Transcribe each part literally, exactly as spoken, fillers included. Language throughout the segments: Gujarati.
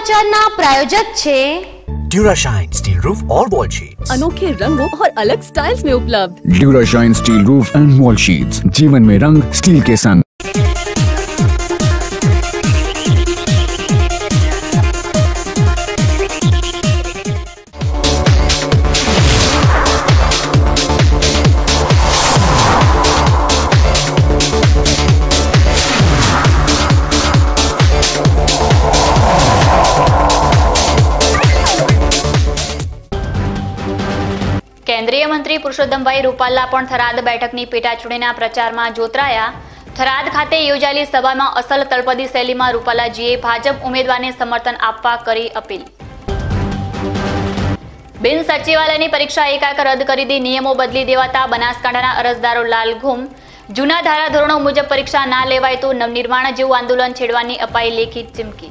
समाचारना प्रायोजक छे ड्यूराशाइन स्टील रूफ और वॉल शीट्स, अनोखे रंगों और अलग स्टाइल्स में उपलब्ध। Durashine steel roof and wall sheets, जीवन में रंग स्टील के संग। केन्द्रीय मंत्री पुरुषोत्तमभाई रूपाला पण थराद बैठकनी पेटा चूंटણીના પ્રચારમાં જોતરાયા। થરાદ ખાતે યોજાયેલી સભામાં અસલ તળપદી શૈલીમાં રૂપાલાજીએ ભાજપ ઉમેદવારને સમર્થન આપવા કરી અપીલ। બિન સચિવાલયની પરીક્ષા એકાએક રદ કરી દી, નિયમો બદલી દેવાતા બનાસકાંઠાના અરજદારો લાલઘુમ। જૂના ધારાધોરણો મુજબ પરીક્ષા ના લેવાય તો નવનિર્માણ જેવું આંદોલન છેડવાની અપાઈ લેખિત ચીમકી।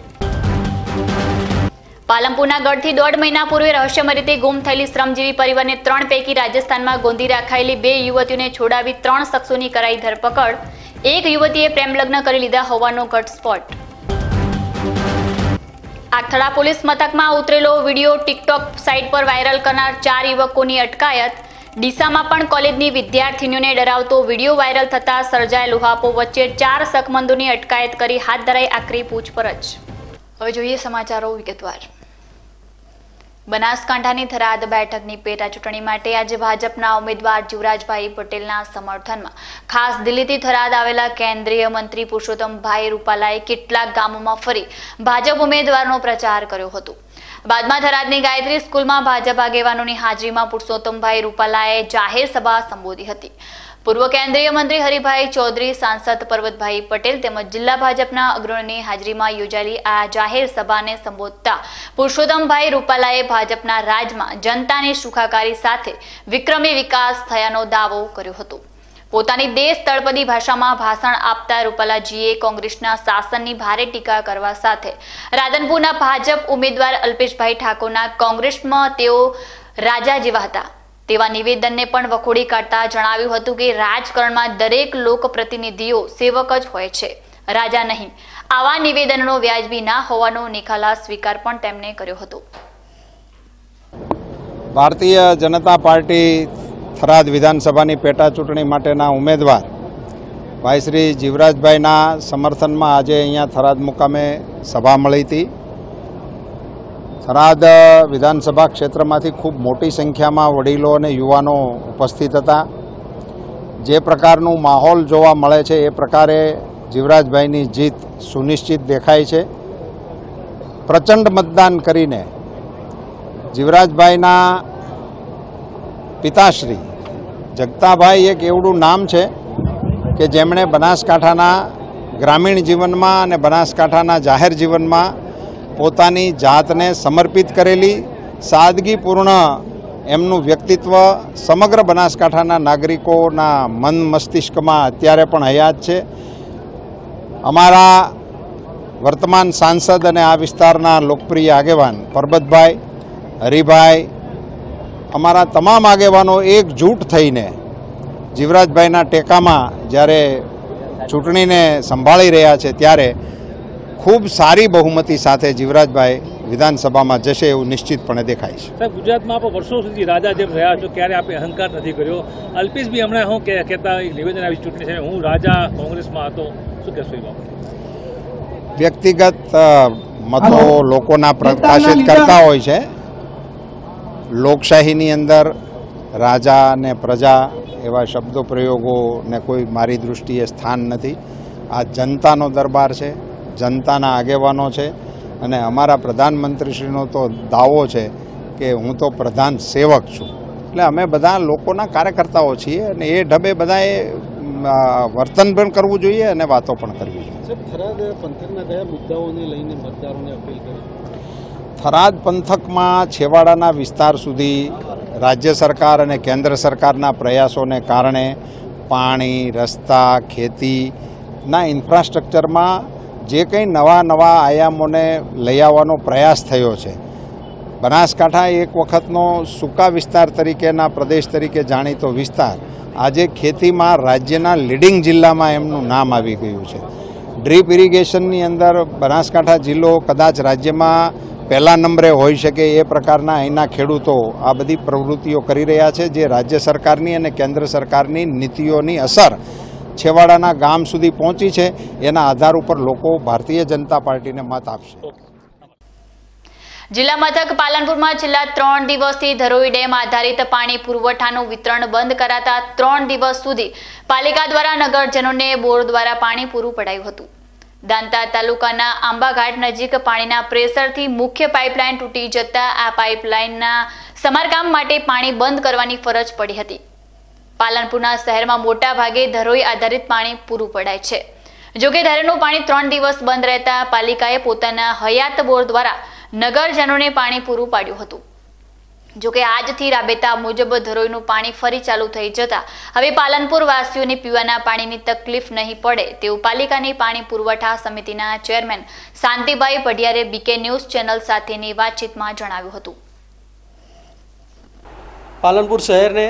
પાલનપુરના ગઢથી દોઢ મહિના પૂર્વે રહસ્યમય રીતે ગુમ થયેલી શ્રમજીવી પરિવારને ત્રણ પૈકી રાજસ્થાનમાં ગોંધી રાખાયેલી બે યુવતીઓને છોડાવી ત્રણ શખ્સોની કરાઈ ધરપકડ। એક યુવતીએ પ્રેમલગ્ન કરી લીધા હોવાનો ઘટસ્ફોટ। આખતડા પોલીસ મથકમાં ઉતરેલો વિડીયો ટિકટોક સાઇટ પર વાયરલ કરનાર ચાર યુવકોની અટકાયત। ડીસામાં પણ કોલેજની વિદ્યાર્થીનીઓને ડરાવતો વિડીયો વાયરલ થતા સર્જાયેલ ઉહાપો વચ્ચે ચાર શકમંદોની અટકાયત કરી હાથ ધરાઈ આકરી પૂછપરછ। હવે જોઈએ સમાચારો વિગતવાર। બનાસકાંઠાની થરાદ બેઠકની પેટા ચૂંટણી માટે આજે ભાજપના ઉમેદવાર જીવરાજભાઈ પટેલના સમર્થનમાં ખાસ દિલ્હીથી થરાદ આવેલા કેન્દ્રીય મંત્રી પુરુષોત્તમભાઈ રૂપાલાએ કેટલાક ગામોમાં ફરી ભાજપ ઉમેદવારનો પ્રચાર કર્યો હતો। બાદમાં થરાદની ગાયત્રી સ્કૂલમાં ભાજપ આગેવાનોની હાજરીમાં પુરુષોત્તમભાઈ રૂપાલાએ જાહેર સભા સંબોધી હતી। પૂર્વ કેન્દ્રીય મંત્રી હરિભાઈ ચૌધરી, સાંસદ પરબતભાઈ પટેલ તેમજ જિલ્લા ભાજપના અગ્રણીની હાજરીમાં યોજાયેલી આ જાહેર સભાને સંબોધતા પુરુષોત્તમભાઈ રૂપાલાએ ભાજપના રાજમાં જનતાની સુખાકારી સાથે વિક્રમી વિકાસ થયાનો દાવો કર્યો હતો। પોતાની દેશ તળપદી ભાષામાં ભાષણ આપતા રૂપાલાજીએ કોંગ્રેસના શાસનની ભારે ટીકા કરવા સાથે રાધનપુરના ભાજપ ઉમેદવાર અલ્પેશભાઈ ઠાકોરના કોંગ્રેસમાં તેઓ રાજા જેવા હતા તેવા નિવેદનને પણ વખોડી કાઢતા જણાવ્યું હતું કે રાજકારણમાં દરેક લોકપ્રતિનિધિઓ સેવક જ હોય છે, રાજા નહીં। આવા નિવેદનનો વ્યાજબી ના હોવાનો નિખાલા સ્વીકાર પણ તેમણે કર્યો હતો। ભારતીય જનતા પાર્ટી થરાદ વિધાનસભાની પેટા ચૂંટણી માટેના ઉમેદવાર ભાઈ શ્રી જીવરાજભાઈના સમર્થનમાં આજે અહીંયા થરાદ મુકામે સભા મળી હતી। થરાદ વિધાનસભા ક્ષેત્રમાંથી ખૂબ મોટી સંખ્યામાં વડીલો અને યુવાનો ઉપસ્થિત હતા। જે પ્રકારનું માહોલ જોવા મળે છે એ પ્રકારે જીવરાજભાઈની જીત સુનિશ્ચિત દેખાય છે। પ્રચંડ મતદાન કરીને જીવરાજભાઈના પિતાશ્રી જગતાભાઈ એક એવડું નામ છે કે જેમણે બનાસકાંઠાના ગ્રામીણ જીવનમાં અને બનાસકાંઠાના જાહેર જીવનમાં પોતાની જાતને સમર્પિત કરેલી, સાદગીપૂર્ણ એમનું વ્યક્તિત્વ સમગ્ર બનાસકાંઠાના નાગરિકોના મન મસ્તિષ્કમાં અત્યારે પણ હયાત છે। અમારા વર્તમાન સાંસદ અને આ વિસ્તારના લોકપ્રિય આગેવાન પરબતભાઈ, હરિભાઈ, અમારા તમામ આગેવાનો એકજૂટ થઈને જીવરાજભાઈના ટેકામાં જ્યારે ચૂંટણીને સંભાળી રહ્યા છે ત્યારે खूब सारी बहुमती साथे जीवराजभाई विधानसभा जशे एवं निश्चितपणे देखाय छे। साहेब, गुजरात में आप वर्षों सुधी राजा जेम रह्या छो, क्यारे आपे अहंकार नहीं कर्यो। अल्पेश भी हमणे हूँ कहता निवेदन आवी चूंटणी छे, हूँ राजा कांग्रेस में हतो, शुं कहेशो ए बाबते? व्यक्तिगत मतो लोकोना प्रकाशित करता होय छे। लोकशाहीनी अंदर राजा ने प्रजा एवा शब्दों प्रयोगों ने कोई मारी दृष्टिए स्थान नथी। आ जनतानो दरबार छे, जनताना आगेवानो छे अने अमारा प्रधानमंत्रीश्रीनो तो दावो छे कि हूँ तो प्रधान सेवक छूँ। એટલે અમે બધા લોકોના કાર્યકર્તાઓ છીએ અને એ ઢબે બધાએ વર્તન પણ કરવું જોઈએ અને વાતો પણ કરવી જોઈએ। થરાદ પંથકના કયા મુદ્દાઓને લઈને મતદારોને અપીલ કરી? થરાદ પંથકમાં છેવાડાના વિસ્તાર સુધી રાજ્ય સરકાર અને કેન્દ્ર સરકારના પ્રયાસોને કારણે પાણી, રસ્તા, ખેતીના ઇન્ફ્રાસ્ટ્રક્ચરમાં જે કંઈ નવા નવા આયામોને લઈ આવવાનો પ્રયાસ થયો છે। બનાસકાંઠા એક વખતનો સૂકા વિસ્તાર તરીકેના પ્રદેશ તરીકે જાણીતો વિસ્તાર આજે ખેતીમાં રાજ્યના લીડિંગ જિલ્લામાં એમનું નામ આવી ગયું છે। ડ્રીપ ઇરિગેશનની અંદર બનાસકાંઠા જિલ્લો કદાચ રાજ્યમાં પહેલા નંબરે હોઈ શકે એ પ્રકારના અહીંના ખેડૂતો આ બધી પ્રવૃત્તિઓ કરી રહ્યા છે, જે રાજ્ય સરકારની અને કેન્દ્ર સરકારની નીતિઓની અસર છેવાડાના ગામ સુધી પહોંચી છે. એના આધાર ઉપર લોકો ભારતીય જનતા પાર્ટીને મત આપશે. જિલ્લા મથક પાલનપુરમાં છેલ્લા ત્રણ દિવસથી ધરોઈ ડેમ આધારિત પાણી પુરવઠાનું વિતરણ બંધ કરાતા ત્રણ દિવસ સુધી પાલિકા દ્વારા નગરજનોને બોર દ્વારા પાણી પૂરું પડાયું હતું. દાંતા તાલુકાના આંબાઘાટ નજીક પાણીના પ્રેશરથી મુખ્ય પાઇપલાઇન તૂટી જતા આ પાઇપલાઇનના સમારકામ માટે પાણી બંધ કરવાની ફરજ પડી હતી. પાલનપુરના શહેરમાં મોટા ભાગે ધરોઈ આધારિત પાણી પૂરું પડાય છે. જોકે ધરેનું પાણી ત્રણ દિવસ બંધ રહેતા પાલિકાએ પોતાના હયાત બોર દ્વારા નગરજનોને પાણી પૂરું પાડ્યું હતું. જોકે આજથી રાબેતા મુજબ ધરોઈનું પાણી ફરી ચાલુ થઈ જતા હવે પાલનપુર વાસીઓને પીવાના પાણીની તકલીફ નહીં પડે તેવું પાલિકાની પાણી પુરવઠા સમિતિના ચેરમેન શાંતિભાઈ પઢિયારે બીકે ન્યૂઝ ચેનલ સાથેની વાતચીતમાં જણાવ્યું હતું. પાલનપુર શહેરને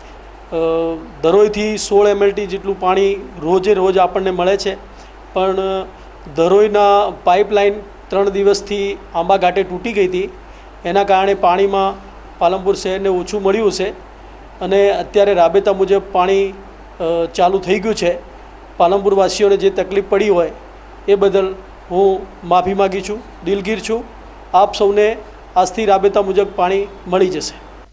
ધરોઈથી સોળ એમએલટી જેટલું પાણી રોજે રોજ આપણને મળે છે, પણ ધરોઈના પાઇપલાઇન ત્રણ દિવસથી આંબા ઘાટે તૂટી ગઈ હતી. એના કારણે પાણીમાં પાલનપુર શહેરને ઓછું મળ્યું છે અને અત્યારે રાબેતા મુજબ પાણી ચાલુ થઈ ગયું છે. પાલનપુર વાસીઓને જે તકલીફ પડી હોય એ બદલ હું માફી માગી છું, દિલગીર છું. આપ સૌને આજથી રાબેતા મુજબ પાણી મળી જશે.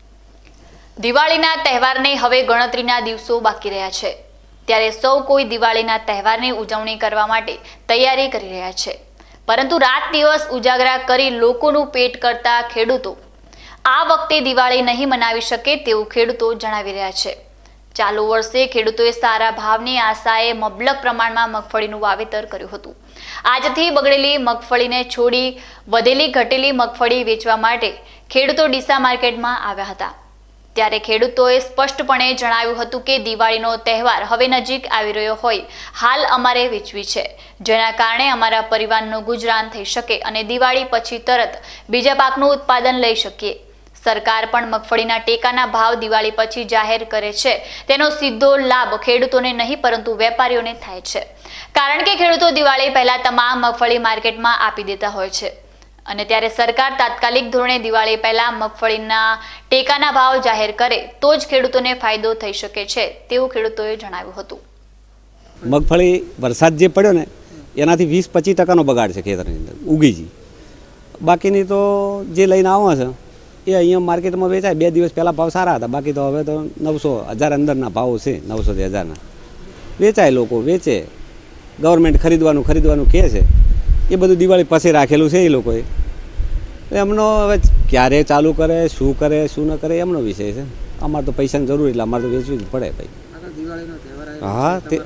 દિવાળીના તહેવારને હવે ગણતરીના દિવસો બાકી રહ્યા છે, ત્યારે સૌ કોઈ દિવાળીના તહેવારની ઉજવણી કરવા માટે તૈયારી કરી રહ્યા છે. પરંતુ રાત દિવસ ઉજાગરા કરી લોકોનું પેટ કરતા ખેડૂતો આ વખતે દિવાળી નહીં મનાવી શકે તેવું ખેડૂતો જણાવી રહ્યા છે. ચાલુ વર્ષે ખેડૂતોએ સારા ભાવની આશાએ મબલક પ્રમાણમાં મગફળીનું વાવેતર કર્યું હતું. આજથી બગડેલી મગફળીને છોડી વધેલી ઘટેલી મગફળી વેચવા માટે ખેડૂતો ડીસા માર્કેટમાં આવ્યા હતા. ત્યારે ખેડૂતોએ સ્પષ્ટપણે જણાવ્યું હતું કે દિવાળીનો તહેવાર હવે નજીક આવી રહ્યો હોય હાલ અમારે વેચવી છે, જેના કારણે અમારા પરિવારનું ગુજરાન થઈ શકે અને દિવાળી પછી તરત બીજા પાકનું ઉત્પાદન લઈ શકીએ. સરકાર પણ મગફળીના ટેકાના ભાવ દિવાળી પછી જાહેર કરે છે, તેનો સીધો લાભ ખેડૂતોને નહીં પરંતુ વેપારીઓને થાય છે. કારણ કે ખેડૂતો દિવાળી પહેલા તમામ મગફળી માર્કેટમાં આપી દેતા હોય છે અને ત્યારે સરકાર તાત્કાલિક ધોરણે દિવાળી પહેલા મગફળીના ટેકાના ભાવ જાહેર કરે તો જ ખેડૂતોને ફાયદો થઈ શકે છે તેવું ખેડૂતોએ જણાવ્યું હતું. મગફળી વરસાદ જે પડ્યો ને એનાથી વીસ પચીસ ટકાનો બગાડ છે ખેતરની અંદર ઉગી જી. બાકીની તો જે લઈને આવો છે એ અહીંયા માર્કેટમાં વેચાય. બે દિવસ પહેલાં ભાવ સારા હતા, બાકી તો હવે તો નવસો હજાર અંદરના ભાવ છે, નવસોથી હજારના વેચાય. લોકો વેચે, ગવર્મેન્ટ ખરીદવાનું ખરીદવાનું કહે છે, એ બધું દિવાળી પછી રાખેલું છે એ લોકોએ. એમનો હવે ક્યારે ચાલુ કરે, શું કરે શું ન કરે એમનો વિષય છે. અમારે તો પૈસાની જરૂર એટલે અમારે તો વેચવી જ પડે ભાઈ. હા, તે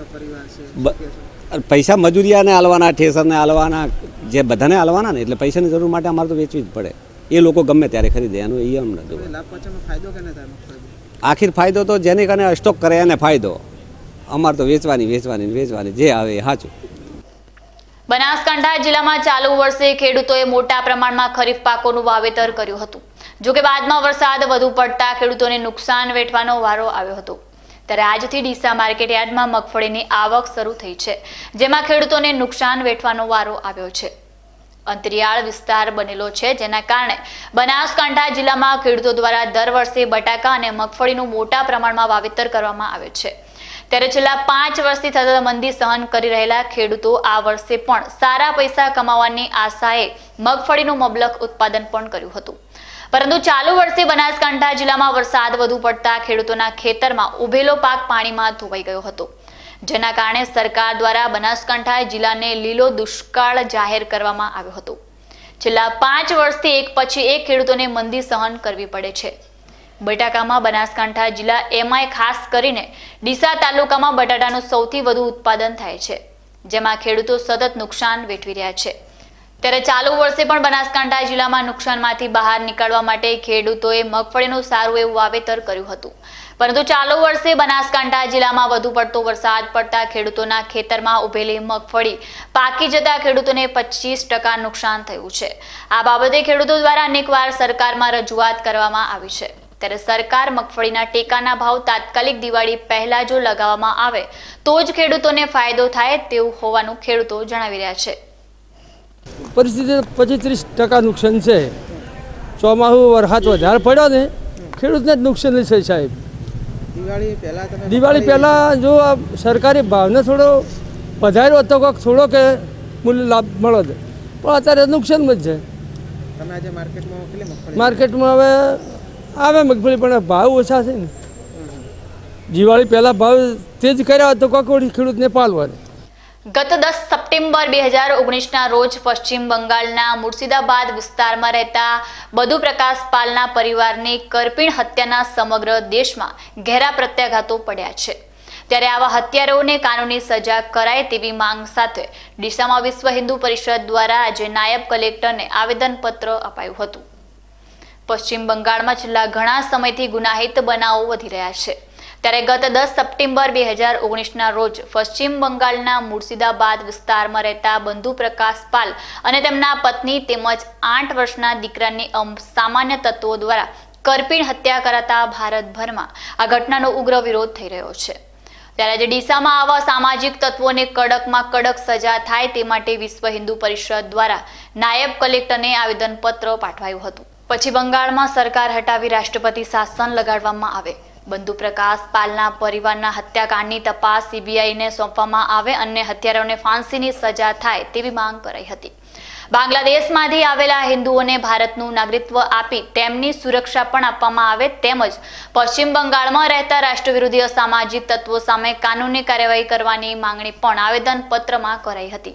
પૈસા મજૂરિયાને હાલવાના, ઠેસરને હાલવાના, જે બધાને હાલવાના ને એટલે પૈસાની જરૂર માટે અમારે તો વેચવી જ પડે. એ લોકો ગમે ત્યારે ખરીદે, એનો એ અમને આખીર ફાયદો તો જેને કારણે સ્ટોક કરે એને ફાયદો. અમારે તો વેચવાની વેચવાની વેચવાની જે આવે એ સાચું. બનાસકાંઠા જિલ્લામાં ચાલુ વર્ષે ખેડૂતોએ મોટા પ્રમાણમાં ખરીફ પાકોનું વાવેતર કર્યું હતું. જોકે બાદમાં વરસાદ વધુ પડતા ખેડૂતોને નુકસાન વેઠવાનો વારો આવ્યો હતો. ત્યારે આજથી ડીસા માર્કેટ યાર્ડમાં મગફળીની આવક શરૂ થઈ છે, જેમાં ખેડૂતોને નુકસાન વેઠવાનો વારો આવ્યો છે. અંતરિયાળ વિસ્તાર બનેલો છે, જેના કારણે બનાસકાંઠા જિલ્લામાં ખેડૂતો દ્વારા દર વર્ષે બટાકા અને મગફળીનું મોટા પ્રમાણમાં વાવેતર કરવામાં આવે છે. ત્યારે છેલ્લા પાંચ વર્ષથી સતત મંદી સહન કરી રહેલા ખેડૂતો આ વર્ષે પણ સારા પૈસા કમાવાની આશાએ મગફળીનું મબલક ઉત્પાદન પણ કર્યું હતું. પરંતુ ચાલુ વર્ષે બનાસકાંઠા જિલ્લામાં વરસાદ વધુ પડતા ખેડૂતોના ખેતરમાં ઉભેલો પાક પાણીમાં ધોવાઈ ગયો હતો, જેના કારણે સરકાર દ્વારા બનાસકાંઠા જિલ્લાને લીલો દુષ્કાળ જાહેર કરવામાં આવ્યો હતો. છેલ્લા પાંચ વર્ષથી એક પછી એક ખેડૂતોને મંદી સહન કરવી પડે છે. બટાકામાં બનાસકાંઠા જિલ્લા એમાંય ખાસ કરીને ડીસા તાલુકામાં બટાટાનું સૌથી વધુ ઉત્પાદન થાય છે, જેમાં ખેડૂતો સતત નુકસાન વેઠવી રહ્યા છે. ત્યારે ચાલુ વર્ષે પણ બનાસકાંઠા જિલ્લામાં નુકસાનમાંથી બહાર નીકળવા માટે ખેડૂતોએ મગફળીનું સારું એવું વાવેતર કર્યું હતું. પરંતુ ચાલુ વર્ષે બનાસકાંઠા જિલ્લામાં વધુ પડતો વરસાદ પડતા ખેડૂતોના ખેતરમાં ઉભેલી મગફળી પાકી જતા ખેડૂતોને પચીસ ટકા નુકસાન થયું છે. આ બાબતે ખેડૂતો દ્વારા અનેકવાર સરકારમાં રજૂઆત કરવામાં આવી છે, ત્યારે સરકાર મગફળીના ટેકાના ભાવ તાત્કાલિક દિવાળી પહેલા જો લગાવવામાં આવે તો જ ખેડૂતોને ફાયદો થાય તેવું હોવાનું ખેડૂતો જણાવી રહ્યા છે. પરિસ્થિતિ પચીસ ત્રીસ ટકા નુકસાન છે. ચોમાસું વરસાદ વધારે પડ્યો ને ખેડૂતને જ નુકસાન છે સાહેબ. દિવાળી પહેલા દિવાળી પહેલાં જો આ સરકારી ભાવને થોડો વધાર્યો તો કોઈક થોડો કે મૂલ્ય લાભ મળે છે, પણ અત્યારે નુકસાનમાં જ છે. તમે આજે માર્કેટમાં કેટલી મગફળી માર્કેટમાં હવે આવે મગફળી પણ ભાવ ઓછા છે ને. દિવાળી પહેલાં ભાવ તેજ કર્યા તો કોઈક ખેડૂતને પાલવા. ગત દસ સપ્ટેમ્બર બે હજાર ઓગણીસના રોજ પશ્ચિમ બંગાળના મુર્શિદાબાદ વિસ્તારમાં રહેતા બધુ પ્રકાશ પાલના પરિવારની કરપીણ હત્યાના સમગ્ર દેશમાં ઘેરા પ્રત્યાઘાતો પડ્યા છે. ત્યારે આવા હત્યારાઓને કાનૂની સજા કરાય તેવી માંગ સાથે ડીસામાં વિશ્વ હિન્દુ પરિષદ દ્વારા આજે નાયબ કલેક્ટરને આવેદનપત્ર અપાયું હતું. પશ્ચિમ બંગાળમાં છેલ્લા ઘણા સમયથી ગુનાહિત બનાવો વધી રહ્યા છે. ત્યારે ગત દસ સપ્ટેમ્બર બે હજાર ઓગણીસના રોજ પશ્ચિમ બંગાળના મુર્શિદાબાદ વિસ્તારમાં રહેતા બંધુ પ્રકાશ પાલ અને તેમના પત્ની તેમજ આઠ વર્ષના દીકરાની સામાન્ય તત્વો દ્વારા કરપીણ હત્યા કરાતા ભારતભરમાં આ ઘટનાનો ઉગ્ર વિરોધ થઈ રહ્યો છે. ત્યારે આજે ડીસામાં આવા સામાજિક તત્વોને કડકમાં કડક સજા થાય તે માટે વિશ્વ હિન્દુ પરિષદ દ્વારા નાયબ કલેક્ટરને આવેદનપત્ર પાઠવાયું હતું. પછી બંગાળમાં સરકાર હટાવી રાષ્ટ્રપતિ શાસન લગાડવામાં આવે, બંધુ પ્રકાશ પાલના પરિવારના હત્યાકાંડની તપાસ સીબીઆઈને સોંપવામાં આવે અને હત્યારાઓને ફાંસીની સજા થાય તેવી માંગ કરાઈ હતી. બાંગ્લાદેશમાંથી આવેલા હિન્દુઓને ભારતનું નાગરિકત્વ આપી તેમની સુરક્ષા પણ આપવામાં આવે તેમજ પશ્ચિમ બંગાળમાં રહેતા રાષ્ટ્રવિરોધી અસામાજિક તત્વો સામે કાનૂની કાર્યવાહી કરવાની માંગણી પણ આવેદનપત્રમાં કરાઈ હતી.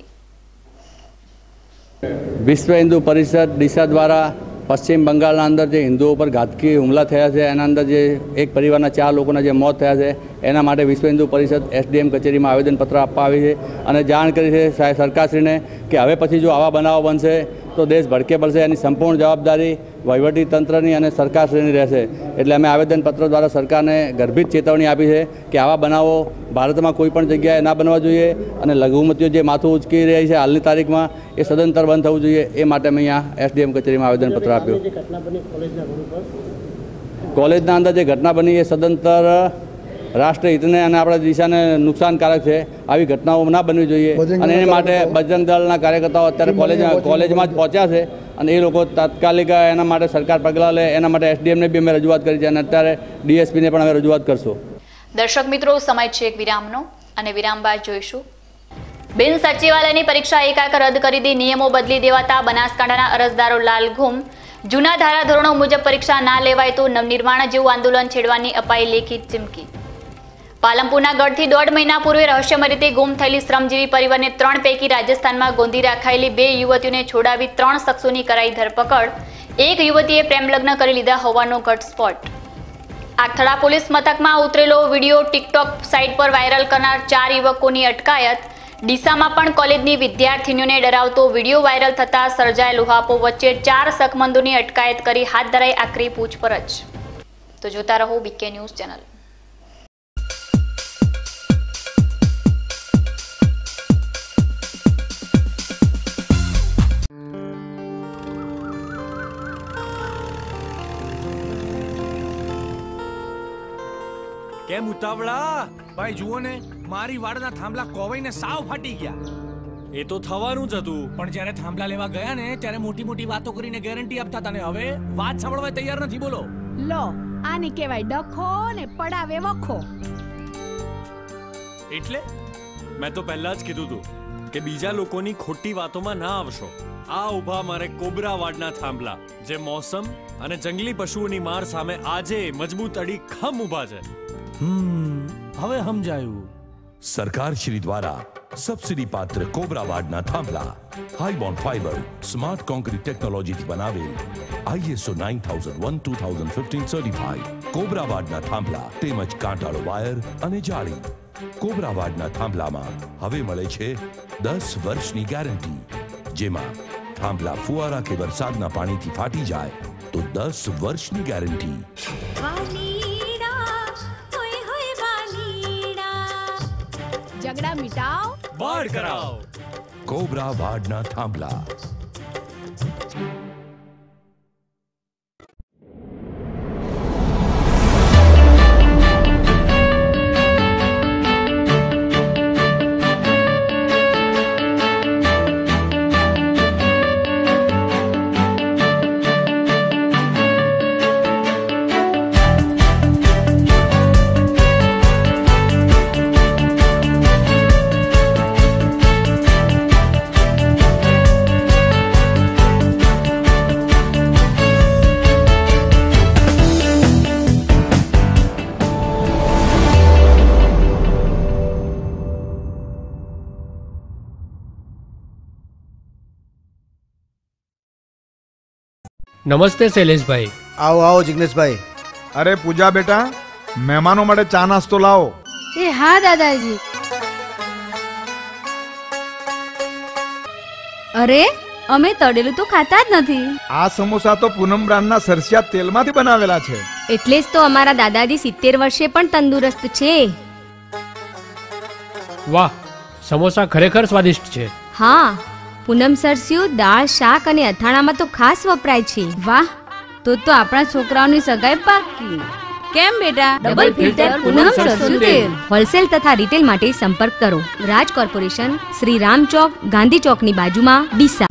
વિશ્વ હિન્દુ પરિષદ ડીસા દ્વારા પશ્ચિમ બંગાળના અંદર જે હિન્દુઓ પર ઘાતકી હુમલા થયા છે એના અંદર જે એક પરિવારના ચાર લોકોના જે મોત થયા છે એના માટે વિશ્વ હિન્દુ પરિષદ એસડીએમ કચેરીમાં આવેદનપત્ર આપવા આવી છે અને જાણ કરી છે સરકારશ્રીને કે હવે પછી જો આવા બનાવો બનશે તો દેશ ભડકે પડશે. એની સંપૂર્ણ જવાબદારી વહીવટી તંત્રની અને સરકારશ્રીની રહેશે. એટલે અમે આવેદનપત્ર દ્વારા સરકારને ગર્ભિત ચેતવણી આપી છે કે આવા બનાવો ભારતમાં કોઈ પણ જગ્યાએ ના બનવા જોઈએ અને લઘુમતીઓ જે માથું ઉચકી રહી છે હાલની તારીખમાં એ સદંતર બંધ થવું જોઈએ. એ માટે અમે અહીંયા એસડીએમ કચેરીમાં આવેદનપત્ર આપ્યું. કોલેજના અંદર જે ઘટના બની એ સદંતર રાષ્ટ્રહિતને અને આપણા દિશાને નુકસાનકારક છે. આવી ઘટનાઓ ના બનવી જોઈએ અને એ માટે બજરંગ દળના કાર્યકર્તાઓ અત્યારે કોલેજ કોલેજમાં જ પહોંચ્યા છે અને એ લોકો તાત્કાલિક એના માટે સરકાર પગલાં લે એના માટે એસડીએમને બી અમે રજૂઆત કરી છે અને અત્યારે ડીએસપીને પણ અમે રજૂઆત કરશું. દર્શક મિત્રો, સમય છે એક વિરામનો અને વિરામ બાદ જોઈશું. બિન સચિવાલયની પરીક્ષા એકાએક રદ કરી દી, નિયમો બદલી દેવાતા બનાસકાંઠાના અરજદારો લાલઘુમ. જૂના ધારાધોરણો મુજબ પરીક્ષા ના લેવાય તો નવનિર્માણ જેવું આંદોલન છેડવાની અપાઈ લેખિત ચીમકી. પાલનપુરના ગઢથી દોઢ મહિના પૂર્વે રહસ્યમય રીતે ગુમ થયેલી શ્રમજીવી પરિવારને ત્રણ પૈકી રાજસ્થાનમાં ગોંધી રાખાયેલી બે યુવતીઓને છોડાવી ત્રણ શખ્સોની કરાઈ ધરપકડ. એક યુવતીએ પ્રેમ લગ્ન કરી લીધા હોવાનો ઘટસ્ફોટ. આગથળા પોલીસ મથકમાં ઉતરેલો વિડીયો ટિકટોક સાઇટ પર વાયરલ કરનાર ચાર યુવકોની અટકાયત. ડીસામાં પણ કોલેજની વિદ્યાર્થીનીઓને ડરાવતો વિડીયો વાયરલ થતા સર્જાયેલ ઉહાપો વચ્ચે ચાર શકમંદોની અટકાયત કરી હાથ ધરાઈ આકરી પૂછપરછ. તો જોતા રહો બીકે ન્યૂઝ ચેનલ. કેમ ઉતાવળા? ભાઈ જુઓ ને, મારી વાડના થાંભલા કોવાઈને સાવ ફાટી ગયા. એ તો થવાનું જ હતું, પણ જ્યારે થાંભલા લેવા ગયા ને ત્યારે મોટી મોટી વાતો કરીને ગેરંટી આપતા હતા ને હવે વાત સાંભળવા તૈયાર નથી. બોલો લો, આને કહેવાય ડખો ને પડાવે વખો. એટલે મેં તો પહેલા જ કીધું તું કે બીજા લોકોની ખોટી વાતોમાં ના આવશો. આ ઉભા મારે કોબરા વાડના થાંભલા જે મોસમ અને જંગલી પશુઓની માર સામે આજે મજબૂત અડી ખમ ઉભા છે. હમ હવે સમજાયું. સરકાર શ્રી દ્વારા સબસિડી પાત્ર કોબરા વાડના થાંભલા high bond fibre smart concrete ટેકનોલોજીથી બનાવેલ ISO nine thousand one two thousand fifteen certified Cobra વાડના થાંભલા તેમજ કાંટાળો વાયર અને જાળી. કોબરા વાડના થાંભલામાં હવે મળે છે દસ વર્ષની ગેરંટી, જેમાં થાંભલા ફુવારા કે વરસાદના પાણીથી ફાટી જાય તો દસ વર્ષની ગેરંટી. ઝઘડા મિટાવ, બાળ કરાવ. કોબરા વાડના થાંભલા. નમસ્તે શૈલેષભાઈ. આવો આવો જિગ્નેશભાઈ. અરે પૂજા બેટા, મહેમાનો માટે ચા નાસ્તો લાવો. એ હા દાદાજી. અરે અમે તળેલું તો ખાતા જ નથી. આ સમોસા તો પૂનમ બ્રાન્ડના સરસિયા તેલમાંથી બનાવેલા છે. એટલે જ તો અમારા દાદાજી સિત્તેર વર્ષે પણ તંદુરસ્ત છે. વાહ, સમોસા ખરેખર સ્વાદિષ્ટ છે. હા, પૂનમ સરસ્યું દાળ, શાક અને અથાણામાં તો ખાસ વપરાય છે. વાહ, તો તો આપણા છોકરાઓની સગાઈ પાકી. કેમ બેટા? ડબલ ફિલ્ટર પૂનમ સરસું તેલ. હોલસેલ તથા રિટેલ માટે સંપર્ક કરો રાજ કોર્પોરેશન, શ્રી રામ ચોક, ગાંધી ચોકની બાજુમાં, ડીસા.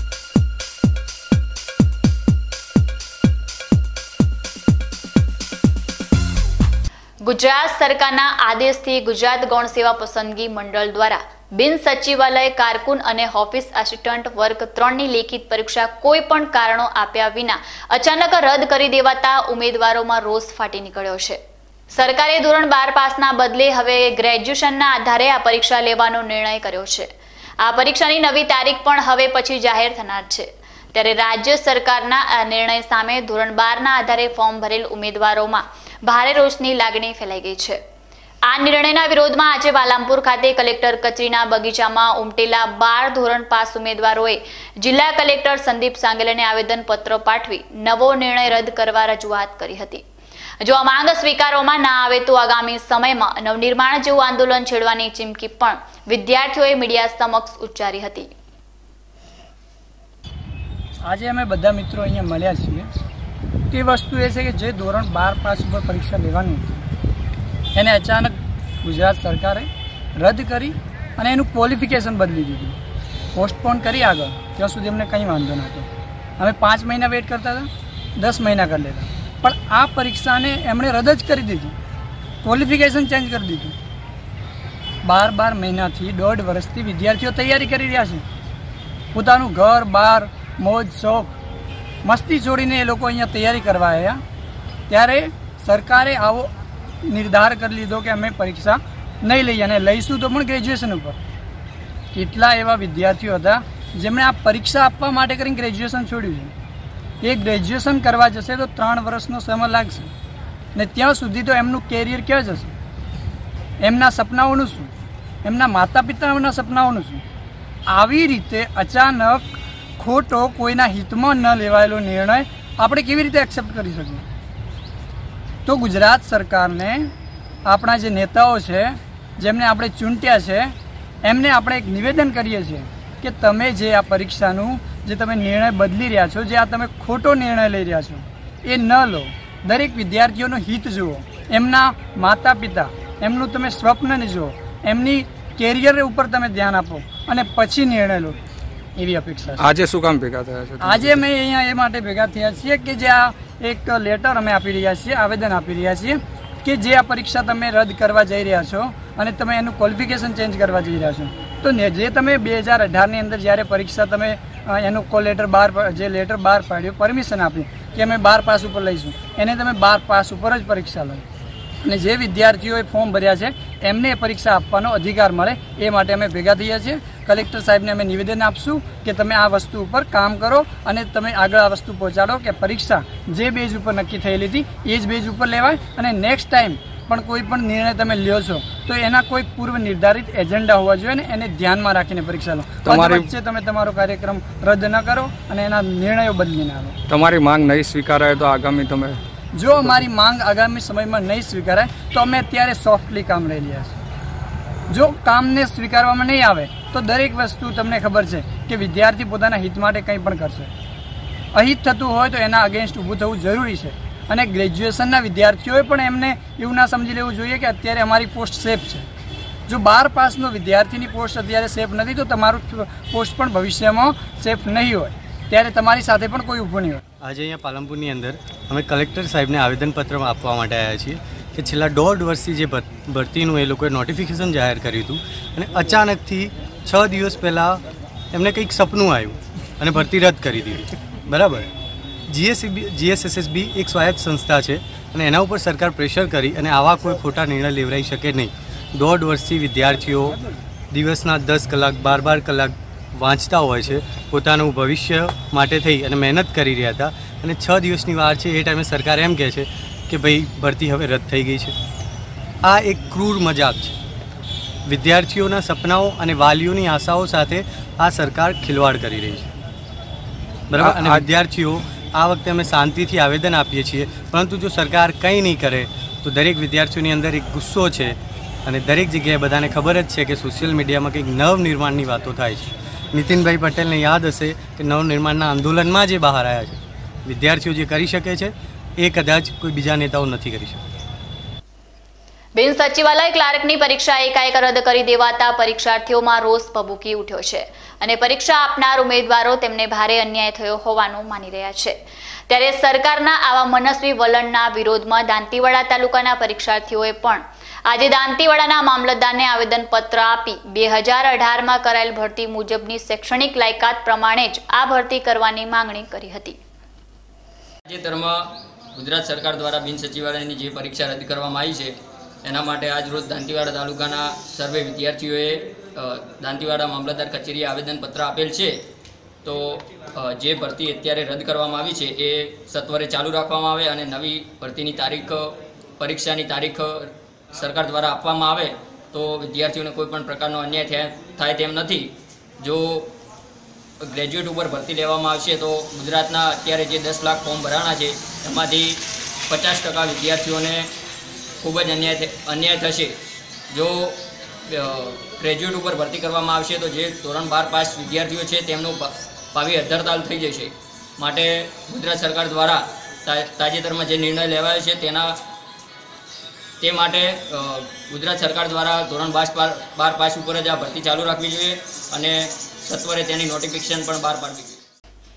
ગુજરાત સરકારના આદેશથી ગુજરાત ગૌણ સેવા પસંદગી મંડળ દ્વારા બિન સચિવાલય કારકુન અને ઓફિસ આસિસ્ટન્ટ વર્ગ ત્રણની લેખિત પરીક્ષા કોઈ પણ કારણો આપ્યા વિના અચાનક રદ કરી દેવાતા ઉમેદવારોમાં રોષ ફાટી નીકળ્યો છે. સરકારે ધોરણ બાર પાસના બદલે હવે ગ્રેજ્યુએશનના આધારે આ પરીક્ષા લેવાનો નિર્ણય કર્યો છે. આ પરીક્ષાની નવી તારીખ પણ હવે પછી જાહેર થનાર છે. ત્યારે રાજ્ય સરકારના આ નિર્ણય સામે ધોરણ બારના આધારે ફોર્મ ભરેલ ઉમેદવારોમાં ભારે રોષની લાગણી ફેલાઈ ગઈ છે. આ નિર્ણયના વિરોધમાં આજે પાલનપુર ખાતે કલેક્ટર કચેરીના બગીચામાં ઉમટેલા બાર ધોરણ પાસ ઉમેદવારોએ જિલ્લા કલેક્ટર સંદીપ સાંગલેને આવેદનપત્ર પાઠવી નવો નિર્ણય રદ કરવા રજૂઆત કરી હતી. જો આ માંગ સ્વીકારવામાં ના આવે તો આગામી સમયમાં નવનિર્માણ જેવું આંદોલન છેડવાની ચીમકી પણ વિદ્યાર્થીઓએ મીડિયા સમક્ષ ઉચ્ચારી હતી. આજે અમે બધા મિત્રો અહીંયા મળ્યા છીએ. તે વસ્તુ એ છે કે જે ધોરણ બાર પાસ ઉપર પરીક્ષા લેવાની હતી એને અચાનક ગુજરાત સરકારે રદ કરી અને એનું ક્વોલિફિકેશન બદલી દીધું, પોસ્ટપોન કરી આગળ. ત્યાં સુધી અમને કંઈ વાંધો નહોતો. અમે પાંચ મહિના વેઇટ કરતા હતા, દસ મહિના કરી લેતા, પણ આ પરીક્ષાને એમણે રદ જ કરી દીધું, ક્વોલિફિકેશન ચેન્જ કરી દીધું. બાર બાર મહિનાથી દોઢ વર્ષથી વિદ્યાર્થીઓ તૈયારી કરી રહ્યા છે. પોતાનું ઘર બાર મોજ શોખ મસ્તી છોડીને એ લોકો અહીંયા તૈયારી કરવા આવ્યા. ત્યારે સરકારે આવો નિર્ધાર કરી લીધો કે અમે પરીક્ષા નહીં લઈએ અને લઈશું તો પણ ગ્રેજ્યુએશન ઉપર. કેટલા એવા વિદ્યાર્થીઓ હતા જેમણે આ પરીક્ષા આપવા માટે કરીને ગ્રેજ્યુએશન છોડ્યું છે. એ ગ્રેજ્યુએશન કરવા જશે તો ત્રણ વર્ષનો સમય લાગશે ને ત્યાં સુધી તો એમનું કેરિયર ક્યાં જશે? એમના સપનાઓનું શું? એમના માતા પિતાના સપનાઓનું શું? આવી રીતે અચાનક ખોટો કોઈના હિતમાં ન લેવાયેલો નિર્ણય આપણે કેવી રીતે એક્સેપ્ટ કરી શકીએ? તો ગુજરાત સરકારને આપણા જે નેતાઓ છે જેમને આપણે ચૂંટ્યા છે એમને આપણે એક નિવેદન કરીએ છીએ કે તમે જે આ પરીક્ષાનું જે તમે નિર્ણય બદલી રહ્યા છો, જે આ તમે ખોટો નિર્ણય લઈ રહ્યા છો એ ન લો. દરેક વિદ્યાર્થીઓનું હિત જુઓ, એમના માતા પિતા, એમનું તમે સ્વપ્નને જુઓ, એમની કેરિયર ઉપર તમે ધ્યાન આપો અને પછી નિર્ણય લો એવી અપેક્ષા છે. આજે શું કામ ભેગા થયા છે? આજે અમે અહીંયા એ માટે ભેગા થયા છીએ કે જે આ એક લેટર અમે આપી રહ્યા છીએ, આવેદન આપી રહ્યા છીએ કે જે આ પરીક્ષા તમે રદ કરવા જઈ રહ્યા છો અને તમે એનું ક્વોલિફિકેશન ચેન્જ કરવા જઈ રહ્યા છો, તો જે તમે બે હજાર અઢારની અંદર જ્યારે પરીક્ષા તમે એનું કો લેટર બાર જે લેટર બહાર પાડ્યું, પરમિશન આપી કે અમે બાર પાસ ઉપર લઈશું, એને તમે બાર પાસ ઉપર જ પરીક્ષા લો અને જે વિદ્યાર્થીઓએ ફોર્મ ભર્યા છે એમને એ પરીક્ષા આપવાનો અધિકાર મળે એ માટે અમે ભેગા થયા છીએ. કલેક્ટર સાહેબને અમે નિવેદન આપશું કે તમે આ વસ્તુ ઉપર કામ કરો અને તમે આગળ આ વસ્તુ પહોંચાડો કે પરીક્ષા જે બેઝ ઉપર નક્કી થયેલી હતી એ જ બેઝ ઉપર લેવાય અને નેક્સ્ટ ટાઈમ પણ કોઈ પણ નિર્ણય તમે લ્યો છો તો એના કોઈ પૂર્વ નિર્ધારિત એજન્ડા હોવા જોઈએ ને એને ધ્યાનમાં રાખીને પરીક્ષા લો. તમારી વચ્ચે તમે તમારો કાર્યક્રમ રદ ન કરો અને એના નિર્ણયો બદલી ના લો. તમારી માંગ નહીં સ્વીકારાય તો આગામી તમે જો અમારી માંગ આગામી સમયમાં નહીં સ્વીકારાય તો અમે અત્યારે સોફ્ટલી કામ લઈ રહ્યા છીએ. જો કામને સ્વીકારવામાં નહીં આવે તો દરેક વસ્તુ તમને ખબર છે કે વિદ્યાર્થી પોતાના હિત માટે કંઈ પણ કરશે. અહિત થતું હોય તો એના અગેન્સ્ટ ઊભું થવું જરૂરી છે અને ગ્રેજ્યુએશનના વિદ્યાર્થીઓએ પણ એમને એવું ના સમજી લેવું જોઈએ કે અત્યારે અમારી પોસ્ટ સેફ છે. જો બાર પાસનો વિદ્યાર્થીની પોસ્ટ અત્યારે સેફ નથી તો તમારું પોસ્ટ પણ ભવિષ્યમાં સેફ નહીં હોય, ત્યારે તમારી સાથે પણ કોઈ ઊભું નહીં હોય. આજે અહીંયા પાલનપુરની અંદર અમે કલેક્ટર સાહેબને આવેદનપત્ર આપવા માટે આવ્યા છીએ કે છેલ્લા દોઢ વર્ષથી જે ભરતીનું એ લોકોએ નોટિફિકેશન જાહેર કર્યું હતું અને અચાનકથી છ દિવસ પહેલાં એમને કંઈક સપનું આવ્યું અને ભરતી રદ કરી દીધી. બરાબર. જીએસસીબી જીએસએસએસબી એક સ્વાયત્ત સંસ્થા છે અને એના ઉપર સરકાર પ્રેશર કરી અને આવા કોઈ ખોટા નિર્ણય લેવરાઈ શકે નહીં. દોઢ વર્ષથી વિદ્યાર્થીઓ દિવસના દસ કલાક બાર બાર કલાક વાંચતા હોય છે, પોતાનું ભવિષ્ય માટે થઈ અને મહેનત કરી રહ્યા હતા અને છ દિવસની વાર છે એ ટાઈમે સરકાર એમ કહે છે કે ભાઈ ભરતી હવે રદ થઈ ગઈ છે. આ એક ક્રૂર મજાક છે. વિદ્યાર્થીઓના સપનાઓ અને વાલીઓની આશાઓ સાથે આ સરકાર ખિલવાડ કરી રહી છે, બરાબર. અને વિદ્યાર્થીઓ આ વખતે અમે શાંતિથી આવેદન આપીએ છીએ, પરંતુ જો સરકાર કંઈ નહીં કરે તો દરેક વિદ્યાર્થીઓની અંદર એક ગુસ્સો છે અને દરેક જગ્યાએ બધાને ખબર જ છે કે સોશિયલ મીડિયામાં કંઈક નવનિર્માણની વાતો થાય છે. નીતિનભાઈ પટેલને યાદ હશે કે નવનિર્માણના આંદોલનમાં જે બહાર આવ્યા છે, વિદ્યાર્થીઓ જે કરી શકે છે એ કદાચ કોઈ બીજા નેતાઓ નથી કરી શકતા. બિન સચિવાલય ક્લાર્કની પરીક્ષા એકાએક રદ કરી દેવાતા પરીક્ષાર્થીઓમાં રોષ ભભૂકી ઉઠ્યો છે અને પરીક્ષા આપનાર ઉમેદવારો તેમને ભારે અન્યાય થયો હોવાનું માની રહ્યા છે. ત્યારે સરકારના આવા મનસ્વી વલણના વિરોધમાં દાંતીવાડા તાલુકાના પરીક્ષાર્થીઓએ પણ આજે દાંતીવાડાના મામલતદારને આવેદનપત્ર આપી બે હજાર અઢારમાં કરાયેલ ભરતી મુજબની શૈક્ષણિક લાયકાત પ્રમાણે જ આ ભરતી કરવાની માંગણી કરી હતી. તાજેતરમાં ગુજરાત સરકાર દ્વારા બિન સચિવાલયની જે પરીક્ષા રદ કરવામાં આવી છે એના માટે આજ રોજ દાંતીવાડા તાલુકાના સર્વે વિદ્યાર્થીઓએ દાંતીવાડા મામલતદાર કચેરીએ આવેદનપત્ર આપેલ છે. તો જે ભરતી અત્યારે રદ કરવામાં આવી છે એ સત્વરે ચાલુ રાખવામાં આવે અને નવી ભરતીની તારીખ પરીક્ષાની તારીખ સરકાર દ્વારા આપવામાં આવે તો વિદ્યાર્થીઓને કોઈ પણ પ્રકારનો અન્યાય થાય તેમ નથી. જો ગ્રેજ્યુએટ ઉપર ભરતી લેવામાં આવશે તો ગુજરાતના અત્યારે જે દસ લાખ ફોર્મ ભરાણા છે એમાંથી પચાસ ટકા વિદ્યાર્થીઓને ખૂબ જ અન્યાય અન્યાય થશે. જો ગ્રેજ્યુએટ ઉપર ભરતી કરવામાં આવશે તો જે ધોરણ બાર પાસ વિદ્યાર્થીઓ છે તેમનું ભાવિ અધ્ધરતાલ થઈ જશે. માટે ગુજરાત સરકાર દ્વારા તાજેતરમાં જે નિર્ણય લેવાયો છે તેના તે માટે ગુજરાત સરકાર દ્વારા ધોરણ બાર બાર પાસ ઉપર જ આ ભરતી ચાલુ રાખવી જોઈએ અને સત્વરે તેની નોટિફિકેશન પણ બહાર પાડવી જોઈએ.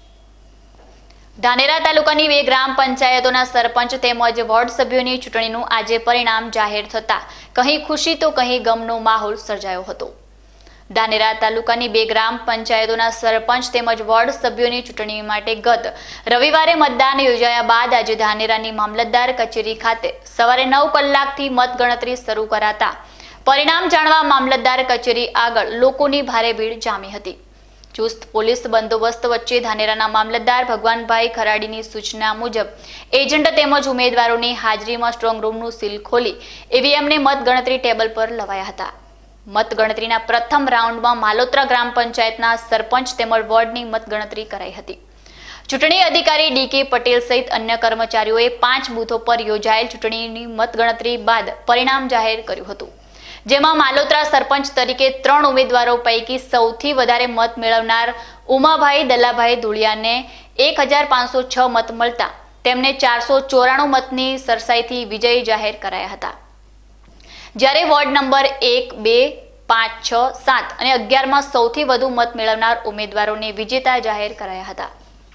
ધાનેરા તાલુકાની બે ગ્રામ પંચાયતોના સરપંચ તેમજ વોર્ડ સભ્યોની ચૂંટણીનું આજે પરિણામ જાહેર થતા કહી ખુશી તો કહી ગમનો માહોલ સર્જાયો હતો. ધાનેરા તાલુકાની બે ગ્રામ પંચાયતોના સરપંચ તેમજ વોર્ડ સભ્યોની ચૂંટણી માટે ગત રવિવારે મતદાન યોજાયા બાદ આજે ધાનેરાની મામલતદાર કચેરી ખાતે સવારે નવ કલાકથી મતગણતરી શરૂ કરાતા પરિણામ જાણવા મામલતદાર કચેરી આગળ લોકોની ભારે ભીડ જામી હતી. ચુસ્ત પોલીસ બંદોબસ્ત વચ્ચે ધાનેરાના મામલતદાર ભગવાનભાઈ ખરાડીની સૂચના મુજબ એજન્ટ તેમજ ઉમેદવારોની હાજરીમાં સ્ટ્રોંગ રૂમનું સીલ ખોલી ઈવીએમને મતગણતરી ટેબલ પર લવાયા હતા. મતગણતરીના પ્રથમ રાઉન્ડમાં માલોત્રા ગ્રામ પંચાયતના સરપંચ તેમજ વોર્ડની મતગણતરી કરાઈ હતી. ચૂંટણી અધિકારી ડી કે પટેલ સહિત અન્ય કર્મચારીઓએ પાંચ બૂથો પર યોજાયેલ ચૂંટણીની મતગણતરી બાદ પરિણામ જાહેર કર્યું હતું. જેમાં માલોત્રા સરપંચ તરીકે ત્રણ ઉમેદવારો પૈકી સૌથી વધારે મત મેળવનાર ઉમાભાઈ દલાભાઈ ધુળિયાને એક હજાર પાંચસો છ મત મળતા તેમને ચારસો ચોરાણું મતની સરસાઈથી વિજયી જાહેર કરાયા હતા. જ્યારે વોર્ડ નંબર એક, બે, પાંચ, છ, સાત અને અગિયારમાં સૌથી વધુ મત મેળવનાર ઉમેદવારોને વિજેતા જાહેર કરાયા હતા.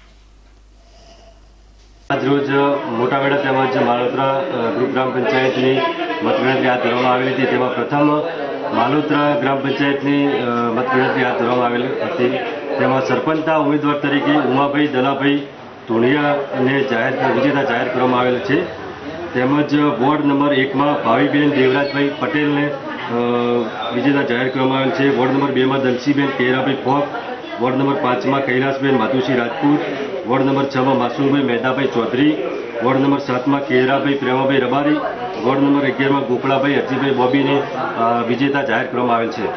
આજરોજ મોટાવેડા તેમજ માલોત્રા ગ્રુપ ગ્રામ પંચાયતની મતગણતરી હાથ ધરવામાં આવેલી હતી. તેમાં પ્રથમ માલોત્રા ગ્રામ પંચાયતની મતગણતરી હાથ ધરવામાં આવેલી હતી. તેમાં સરપંચના ઉમેદવાર તરીકે ઉમાભાઈ દલાભાઈ ધોણિયાને જાહેર વિજેતા જાહેર કરવામાં આવેલ છે. તેમજ વોર્ડ નંબર એકમાં ભાવીબેન દેવરાજભાઈ પટેલને વિજેતા જાહેર કરવામાં આવેલ છે. વોર્ડ નંબર બેમાં દલસીબેન કેરાભાઈ ફોક, વોર્ડ નંબર પાંચમાં કૈલાસબેન માધુસિંહ રાજપૂત, વોર્ડ નંબર છમાં માસુમભાઈ મહેતાભાઈ ચૌધરી, વોર્ડ નંબર સાતમાં કેરાભાઈ પ્રેમાભાઈ રબારી, વોર્ડ નંબર અગિયારમાં ગોકળાભાઈ અરજીભાઈ બોબીને વિજેતા જાહેર કરવામાં આવેલ છે.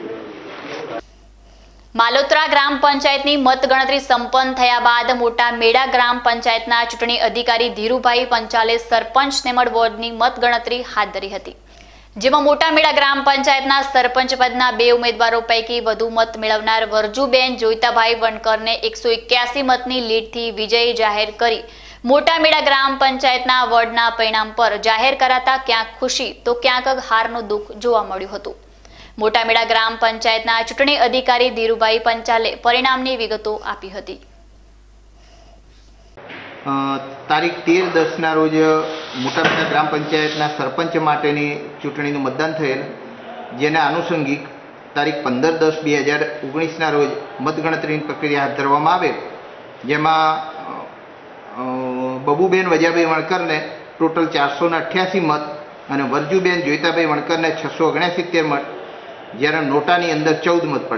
માલોત્રા ગ્રામ પંચાયતની મતગણતરી સંપન્ન થયા બાદ મોટા મેડા ગ્રામ પંચાયતના ચૂંટણી અધિકારી ધીરુભાઈ પંચાલે સરપંચ તેમજ વોર્ડની મતગણતરી હાથ ધરી હતી. જેમાં મોટા મેડા ગ્રામ પંચાયતના સરપંચ પદના બે ઉમેદવારો પૈકી વધુ મત મેળવનાર વરજુબેન જોઈતાભાઈ વણકરને એકસો એક્યાસી મતની લીડથી વિજયી જાહેર કરી મોટા મેડા ગ્રામ પંચાયતના વોર્ડના પરિણામ પર જાહેર કરાતા ક્યાંક ખુશી તો ક્યાંક હારનું દુઃખ જોવા મળ્યું હતું. મોટા મેડા ગ્રામ પંચાયતના ચૂંટણી અધિકારી ધીરુભાઈ પંચાલે પરિણામની વિગતો આપી હતી. તારીખ તેર દસના રોજ મોટામેડા ગ્રામ પંચાયતના સરપંચ માટેની ચૂંટણીનું મતદાન થયેલ, જેના આનુષંગિક તારીખ પંદર દસ બે હજાર ઓગણીસના રોજ મતગણતરીની પ્રક્રિયા હાથ ધરવામાં આવેલ. જેમાં બબુબેન વજાભાઈ વણકરને ટોટલ ચારસો ને અઠ્યાસી મત અને વરજુબેન જોઈતાભાઈ વણકરને છસો ઓગણસિત્તેર મત, જ્યારે નોટાની અંદર ચૌદ મત પડેલા.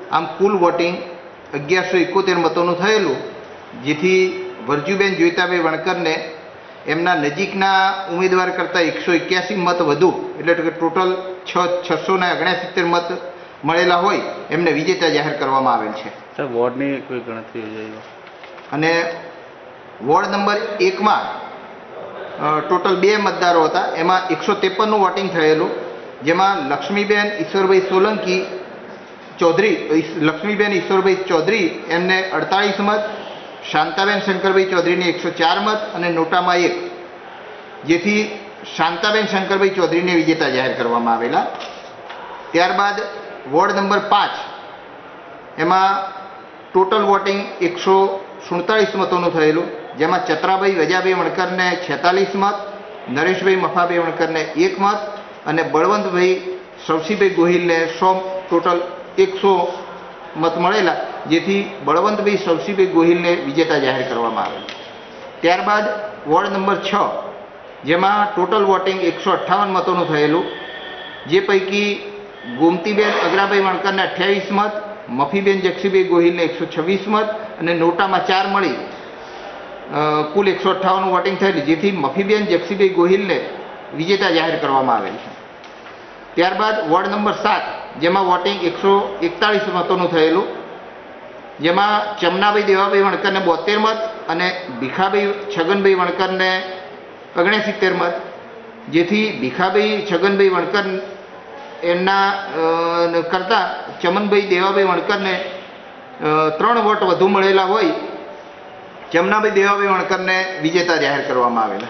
આમ કુલ વોટિંગ અગિયારસો એકોતેર મતોનું થયેલું, જેથી વરજુબેન જોઈતાભાઈ વણકરને એમના નજીકના ઉમેદવાર કરતાં એકસો એક્યાસી મત વધુ એટલે કે ટોટલ છ છસો ને ઓગણસિત્તેર મત મળેલા હોય એમને વિજેતા જાહેર કરવામાં આવેલ છે. સર વોર્ડની કોઈ ગણતરી યોજાઈ અને વોર્ડ નંબર એકમાં ટોટલ બે મતદારો હતા, એમાં એકસો ત્રેપનનું વોટિંગ થયેલું, જેમાં લક્ષ્મીબેન ઈશ્વરભાઈ સોલંકી ચૌધરી લક્ષ્મીબેન ઈશ્વરભાઈ ચૌધરી એમને અડતાળીસ મત, શાંતાબેન શંકરભાઈ ચૌધરીને એકસો ચાર મત અને નોટામાં એક, જેથી શાંતાબેન શંકરભાઈ ચૌધરીને વિજેતા જાહેર કરવામાં આવેલા. ત્યારબાદ વોર્ડ નંબર પાંચ એમાં ટોટલ વોટિંગ એકસો સુડતાલીસ મતોનું થયેલું, જેમાં ચતરાભાઈ વજાભાઈ વણકરને છેતાલીસ મત, નરેશભાઈ મફાભાઈ વણકરને એક મત અને બળવંતભાઈ સવસીભાઈ ગોહિલને સો ટોટલ એકસો મત મળેલા, જેથી બળવંતભાઈ સવસીભાઈ ગોહિલને વિજેતા જાહેર કરવામાં આવેલ. ત્યારબાદ વોર્ડ નંબર છ જેમાં ટોટલ વોટિંગ એકસો અઠ્ઠાવન મતોનું થયેલું, જે પૈકી ગોમતીબેન અગ્રાભાઈ વણકરને અઠ્યાવીસ મત, મફીબેન જક્ષીભાઈ ગોહિલને એકસો છવ્વીસ મત અને નોટામાં ચાર મળી કુલ એકસો અઠ્ઠાવનનું વોટિંગ થયેલું, જેથી મફીબેન જક્ષીભાઈ ગોહિલને વિજેતા જાહેર કરવામાં આવેલ છે. ત્યારબાદ વોર્ડ નંબર સાત જેમાં વોટિંગ એકસો એકતાળીસ મતોનું થયેલું, જેમાં ચમનાભાઈ દેવાભાઈ વણકરને બોતેર મત અને ભીખાભાઈ છગનભાઈ વણકરને ઓગણસિત્તેર મત, જેથી ભીખાભાઈ છગનભાઈ વણકર એમના કરતાં ચમનભાઈ દેવાભાઈ વણકરને ત્રણ વોટ વધુ મળેલા હોય ચમનાભાઈ દેવાભાઈ વણકરને વિજેતા જાહેર કરવામાં આવેલા.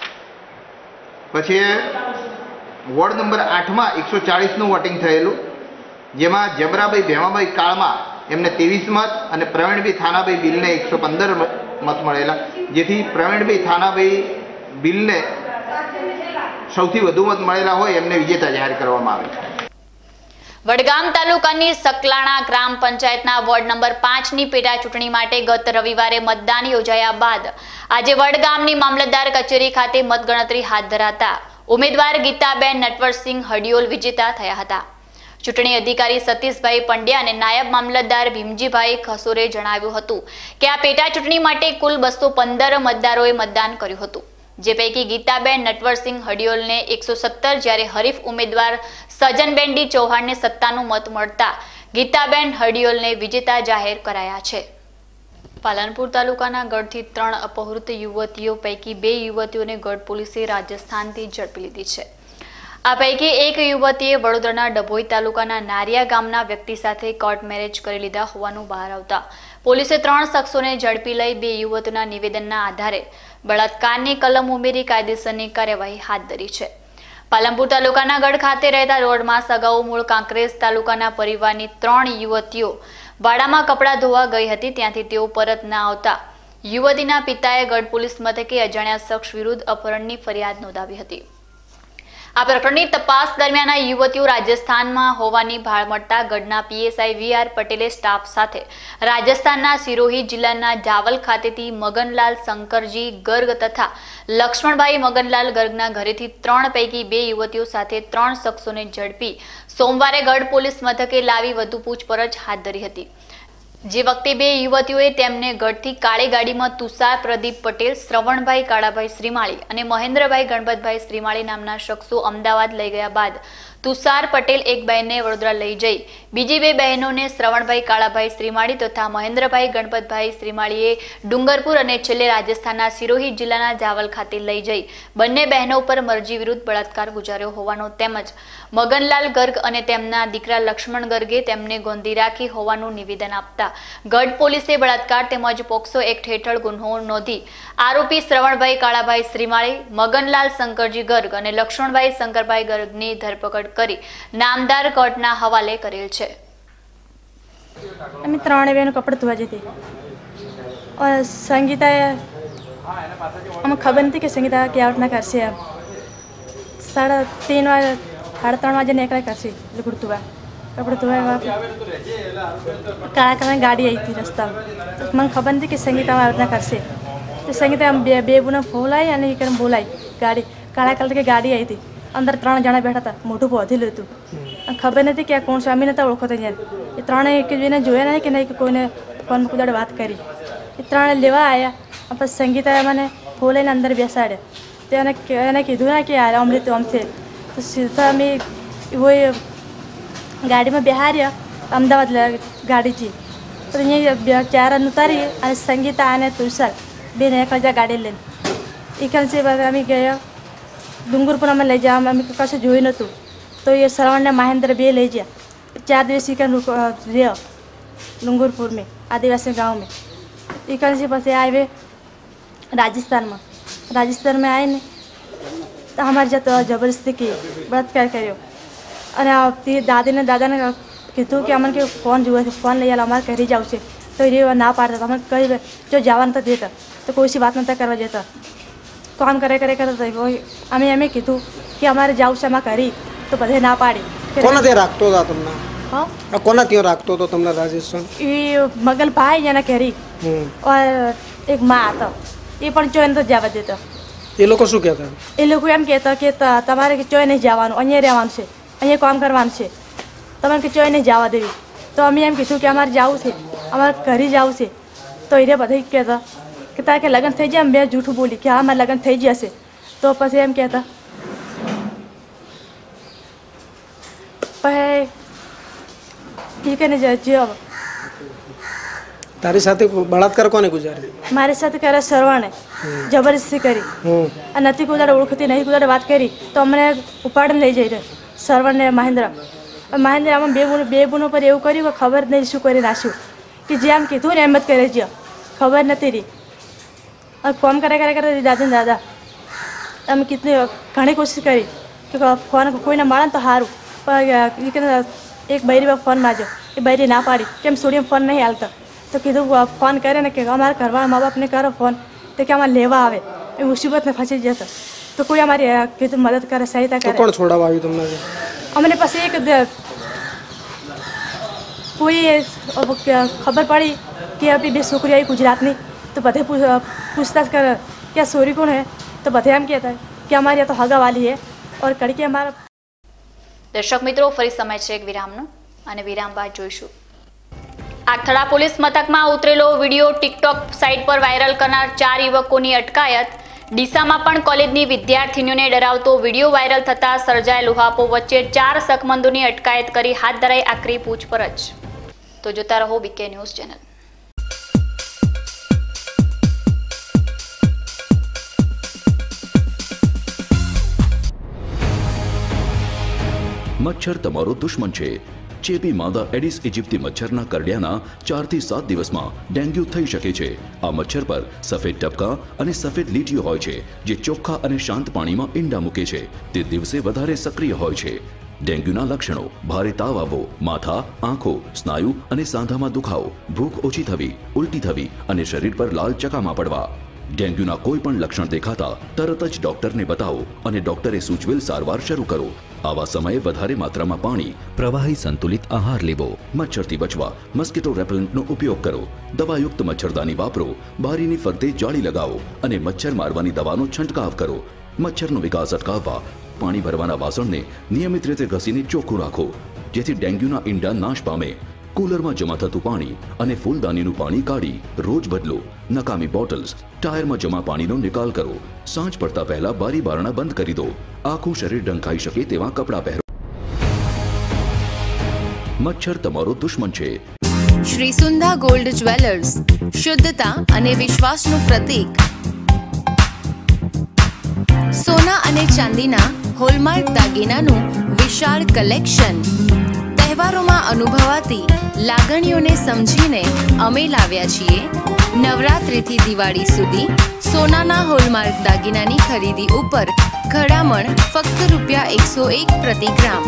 પછી વોર્ડ નંબર આઠમાં એકસો ચાળીસનું વોટિંગ થયેલું, જેમાં જબરાભાઈ ભેમાભાઈ કાળમાં એમને ત્રેવીસ મત અને પ્રવીણભાઈ થાનાભાઈ બિલને એકસો પંદર મત મળેલા, જેથી પ્રવીણભાઈ થાનાભાઈ બિલને સૌથી વધુ મત મળેલા હોય એમને વિજેતા જાહેર કરવામાં આવે. વડગામ તાલુકાની સકલાણા ગ્રામ પંચાયતના વોર્ડ નંબર પાંચની પેટા ચૂંટણી માટે ગત રવિવારે મતદાન યોજાયા બાદ આજે વડગામની મામલતદાર કચેરી ખાતે મતગણતરી હાથ ધરાતા ઉમેદવાર ગીતાબેન નટવરસિંહ હડિયોલ વિજેતા થયા હતા. ચૂંટણી અધિકારી સતીશભાઈ પંડ્યા અને નાયબ મામલતદાર ભીમજીભાઈ ખસોરે જણાવ્યું હતું કે આ પેટા ચૂંટણી માટે કુલ બસો પંદર મતદારોએ મતદાન કર્યું હતું, જે પૈકી ગીતાબેન નટવરસિંહ હડિયોલને એકસો સત્તર જ્યારે હરીફ ઉમેદવાર સજનબેન ડી ચૌહાણને સત્તાનું મત મળતા ગીતાબેન હડિયોલને વિજેતા જાહેર કરાયા છે. પાલનપુર તાલુકાના ગઢથી ત્રણ અપહૃત યુવતીઓ પૈકી બે યુવતીઓને ગઢ પોલીસે રાજસ્થાનથી ઝડપી લીધી છે. આ પૈકી એક યુવતીએ વડોદરાના ડભોઈ તાલુકાના નારિયા ગામના વ્યક્તિ સાથે કોર્ટ મેરેજ કરી લીધા હોવાનું બહાર આવતા પોલીસે ત્રણ શખ્સોને ઝડપી લઈ બે યુવતીઓના નિવેદનના આધારે બળાત્કારની કલમ ઉમેરી કાયદેસરની કાર્યવાહી હાથ ધરી છે. પાલનપુર તાલુકાના ગઢ ખાતે રહેતા રોડમાં સગાઉ મૂળ કાંકરેજ તાલુકાના પરિવારની ત્રણ યુવતીઓ વાડામાં કપડાં ધોવા ગઈ હતી, ત્યાંથી તેઓ પરત ના આવતા યુવતીના પિતાએ ગઢ પોલીસ મથકે અજાણ્યા શખ્સ વિરુદ્ધ અપહરણની ફરિયાદ નોંધાવી હતી. આ પ્રકરણની તપાસ દરમિયાન આ યુવતીઓ રાજસ્થાનમાં હોવાની ભાળ મળતા ગઢના પીએસઆઈ વી આર પટેલે સ્ટાફ સાથે રાજસ્થાનના સિરોહી જિલ્લાના જાવલ ખાતેથી મગનલાલ શંકરજી ગર્ગ તથા લક્ષ્મણભાઈ મગનલાલ ગર્ગના ઘરેથી ત્રણ પૈકી બે યુવતીઓ સાથે ત્રણ શખ્સોને ઝડપી સોમવારે ગઢ પોલીસ મથકે લાવી વધુ પૂછપરછ હાથ ધરી હતી. જે વખતે બે યુવતીઓએ તેમને ગઢથી કાળી ગાડીમાં તુષાર પ્રદીપ પટેલ, શ્રવણભાઈ કાળાભાઈ શ્રીમાળી અને મહેન્દ્રભાઈ ગણપતભાઈ શ્રીમાળી નામના શખ્સો અમદાવાદ લઈ ગયા બાદ તુષાર પટેલ એક બહેનને વડોદરા લઈ જઈ બીજી બે બહેનોને શ્રવણભાઈ કાળાભાઈ શ્રીમાળી તથા મહેન્દ્રભાઈ ગણપતભાઈ શ્રીમાળીએ ડુંગરપુર અને છેલ્લે રાજસ્થાનના સિરોહી જિલ્લાના જાવલ ખાતે લઈ જઈ બંને બહેનો પર મરજી વિરુદ્ધ બળાત્કાર ગુજાર્યો હોવાનો તેમજ મગનલાલ ગર્ગ અને તેમના દીકરા લક્ષ્મણ ગર્ગે તેમને ગોંધી રાખી હોવાનું નિવેદન આપતા ગઢ પોલીસે બળાત્કાર તેમજ પોક્સો એક્ટ હેઠળ ગુનો નોંધી આરોપી શ્રવણભાઈ કાળાભાઈ શ્રીમાળી, મગનલાલ શંકરજી ગર્ગ અને લક્ષ્મણભાઈ શંકરભાઈ ગર્ગની ધરપકડ કરી નામદાર કોર્ટના હવાલે કરેલ છે. અમે ત્રણે બહેનો કપડાં ધોવા જતી और संगीता हमें खबर नहीं थी कि संगीता क्या उठना कर से साढ़े तीन बजे साढ़े तीन बजे निकला कर से कपड़े धोआ कपड़े धोआ काला काला गाड़ी आई थी रास्ता तो मैं खबर नहीं थी कि संगीता उठना कर से तो संगीता बे बेबू ने बोलाई यानी बोलाई गाड़ी काला कलर की गाड़ी आई थी अंदर त्रण जना बैठा था मोटू पौधी लेतु ખબર નથી કે આ કોણ છે, અમે નતા ઓળખો ત્યાં. એ ત્રણે એકબીજાને જોયા નહીં કે નહીં કે કોઈને ફોનમાં કુદાડે વાત કરી. એ ત્રણે લેવા આવ્યા પછી સંગીતાએ મને ફોલાઈને અંદર બેસાડ્યા. તેને એને કીધું ને કે યાર અમૃત આમ છે તો સીધા અમે હોય ગાડીમાં બેહાર્યા અમદાવાદ ગાડીજી તો અહીંયા ચાર ઉતારી અને સંગીતા અને તુષાર બેને એક હજાર ગાડી લઈને એ કંસે અમે ગયા ડુંગરપુર અમે લઈ જવા અમે કશું જોયું નહોતું તો એ શ્રવણને મહેન્દ્ર બે લઈ ગયા. ચાર દિવસ એ કન રહ્યા डूंगरपुर में आदिवासी गांव में इकन से પછી આવે રાજસ્થાનમાં. રાજસ્થાન में आए ने तो हमारे जब जबरदस्ती की बलात्कार કર્યો અને તે દાદીને દાદાને કીધું કે અમને કે ફોન જોવે છે, ફોન લઈ આલો, અમારે ઘરે જવું છે. તો એ ના પાડતા, અમે કહી જો જવા નતા દેતા તો કોઈ સી વાત નતા કરવા દેતા. કામ કરે કરે કરે અમે એમ કીધું કે અમારે જવું છે અમારે ઘરે, તો બધે ના પાડી. કોના ત્યાં રાખતો હતા તમને? હા, કોના ત્યાં રાખતો હતો તમને રાજસ્થાન? એ મગલ ભાઈ એના ઘરે ઓર એક માં હતો, એ પણ ચોય નતો જવા દેતા. એ લોકો શું કહેતા? એ લોકો એમ કહેતા કે તમારે કે ચોય નહીં જવાનું, અહીંયા રહેવાનું છે, અહીંયા કામ કરવાનું છે, તમારે કે ચોય નહીં જવા દેવી. તો અમે એમ કીધું કે અમારે જવું છે, અમારે ઘરે જવું છે. તો એ બધા કહેતા કે તારે કે લગ્ન થઈ જાય. મેં જૂઠું બોલી કે હા મારે લગ્ન થઈ જશે. તો પછી એમ કહેતા પછી એ કહીને જે તારી સાથે બળાત્કાર કોને ગુજારે? મારી સાથે કરે સરવાણે જબરદસ્તી કરી અને નથી કુદાડે ઓળખતી નહીં કુદાડે વાત કરી તો અમને ઉપાડીને લઈ જઈ રહ્યા સરવણ ને મહેન્દ્ર. મહેન્દ્ર આમાં બે બુનો બે બુનો પર એવું કર્યું કે ખબર નહીં શું કરી નાખ્યું કે જે આમ કીધું ને એમ જ કરે છે, ખબર નથી રહી. ફોન કરે કરે કરે દાદા દાદા અમે કેટલી ઘણી કોશિશ કરી કે ફોન કોઈને મળે ને તો સારું, પણ એક બૈરી ફોન માર્યો, એ બૈરી ના પાડી કેમ સોડિયમ ફોન નહીં હાલતો. તો કીધું ફોન કરે ને કે અમારા ઘરવાળા મા બાપને કરો ફોન તો કે અમારે લેવા આવે, એ મુસીબતને ફસી જતો. તો કોઈ અમારી કીધું મદદ કરે, સહાયતા કરે. કોણ છોડાવવા આવ્યું તમને? અમને પછી એક કોઈ ખબર પડી કે અભી બે છોકરી આવી ગુજરાતની, તો બધે પૂછતાછ કરે કે આ સોરી કોણ હે, તો બધે એમ કહેતા કે અમારી આ તો હગા વાલી હે ઓર કડકી અમારા. દર્શક મિત્રો, ફરી સમય છે એક વિરામનો અને વિરામ બાદ જોઈશું. આગથળા પોલીસ મથકમાં ઉતરેલો વિડીયો ટિકટોક સાઇટ પર વાયરલ કરનાર ચાર યુવકોની અટકાયત. ડીસામાં પણ કોલેજની વિદ્યાર્થીનીઓને ડરાવતો વિડીયો વાયરલ થતા સર્જાયેલ ઉહાપો વચ્ચે ચાર શકમંદોની અટકાયત કરી હાથ ધરાઈ આકરી પૂછપરછ. તો જોતા રહો બીકે ન્યૂઝ ચેનલ. મચ્છર તમારો દુશ્મન છે. ચેપી માદા એડિસ ઇજિપ્તી મચ્છરના કરડ્યાના ચારથી સાત દિવસમાં ડેન્ગ્યુ થઈ શકે છે. આ મચ્છર પર સફેદ ટપકા અને સફેદ લીટીઓ હોય છે જે ચોખ્ખા અને શાંત પાણીમાં ઈંડા મૂકે છે. તે દિવસે વધારે સક્રિય હોય છે. ડેન્ગ્યુના લક્ષણો: ભારે તાવ આવવો, માથા, આંખો, સ્નાયુ અને સાંધામાં દુખાવો, ભૂખ ઓછી થવી, ઉલટી થવી અને શરીર પર લાલ ચકામા પડવા. ડેન્ગ્યુના કોઈ પણ લક્ષણ દેખાતા તરત જ ડોક્ટરને બતાવો અને ડોક્ટરે સૂચવેલ સારવાર શરૂ કરો. આવા સમયે વધારે માત્રામાં પાણી, પ્રવાહી સંતુલિત આહાર લેવો. મચ્છરથી બચવા મસ્કીટો રેપેલન્ટનો ઉપયોગ કરો. દવાયુક્ત મચ્છરદાની વાપરો. બારીની ફરતે જાળી લગાવો અને મચ્છર મારવાની દવાનો છંટકાવ કરો. મચ્છરનો વિકાસ અટકાવવા પાણી ભરવાના વાસણને નિયમિત રીતે ઘસીને ચોખ્ખું રાખો જેથી ડેન્ગ્યુના ઈંડા નાશ પામે. કુલરમાં જમા થતું પાણી અને ફૂલદાનીનું પાણી કાઢી રોજ બદલો. નકામી બોટલ્સ, ટાયરમાં જમા પાણીનો નિકાલ કરો. સાંજ પડતા પહેલા બારી બારણા બંધ કરી દો. આખું શરીર ઢંકાઈ શકે તેવા કપડાં પહેરો. મચ્છર તમારો દુશ્મન છે. શ્રી સુંદા ગોલ્ડ જ્વેલર્સ, શુદ્ધતા અને વિશ્વાસનું પ્રતીક. સોના અને ચાંદીના હોલમાર્ક દાગીનાનું વિશાળ કલેક્શન. તહેવારોમાં અનુભવાતી લાગણીઓને સમજીને અમે લાવ્યા છીએ નવરાત્રિથી દિવાળી સુધી સોનાના હોલમાર્ક દાગીનાની ખરીદી ઉપર ઘડામણ ફક્ત રૂપિયા એકસો એક પ્રતિ ગ્રામ.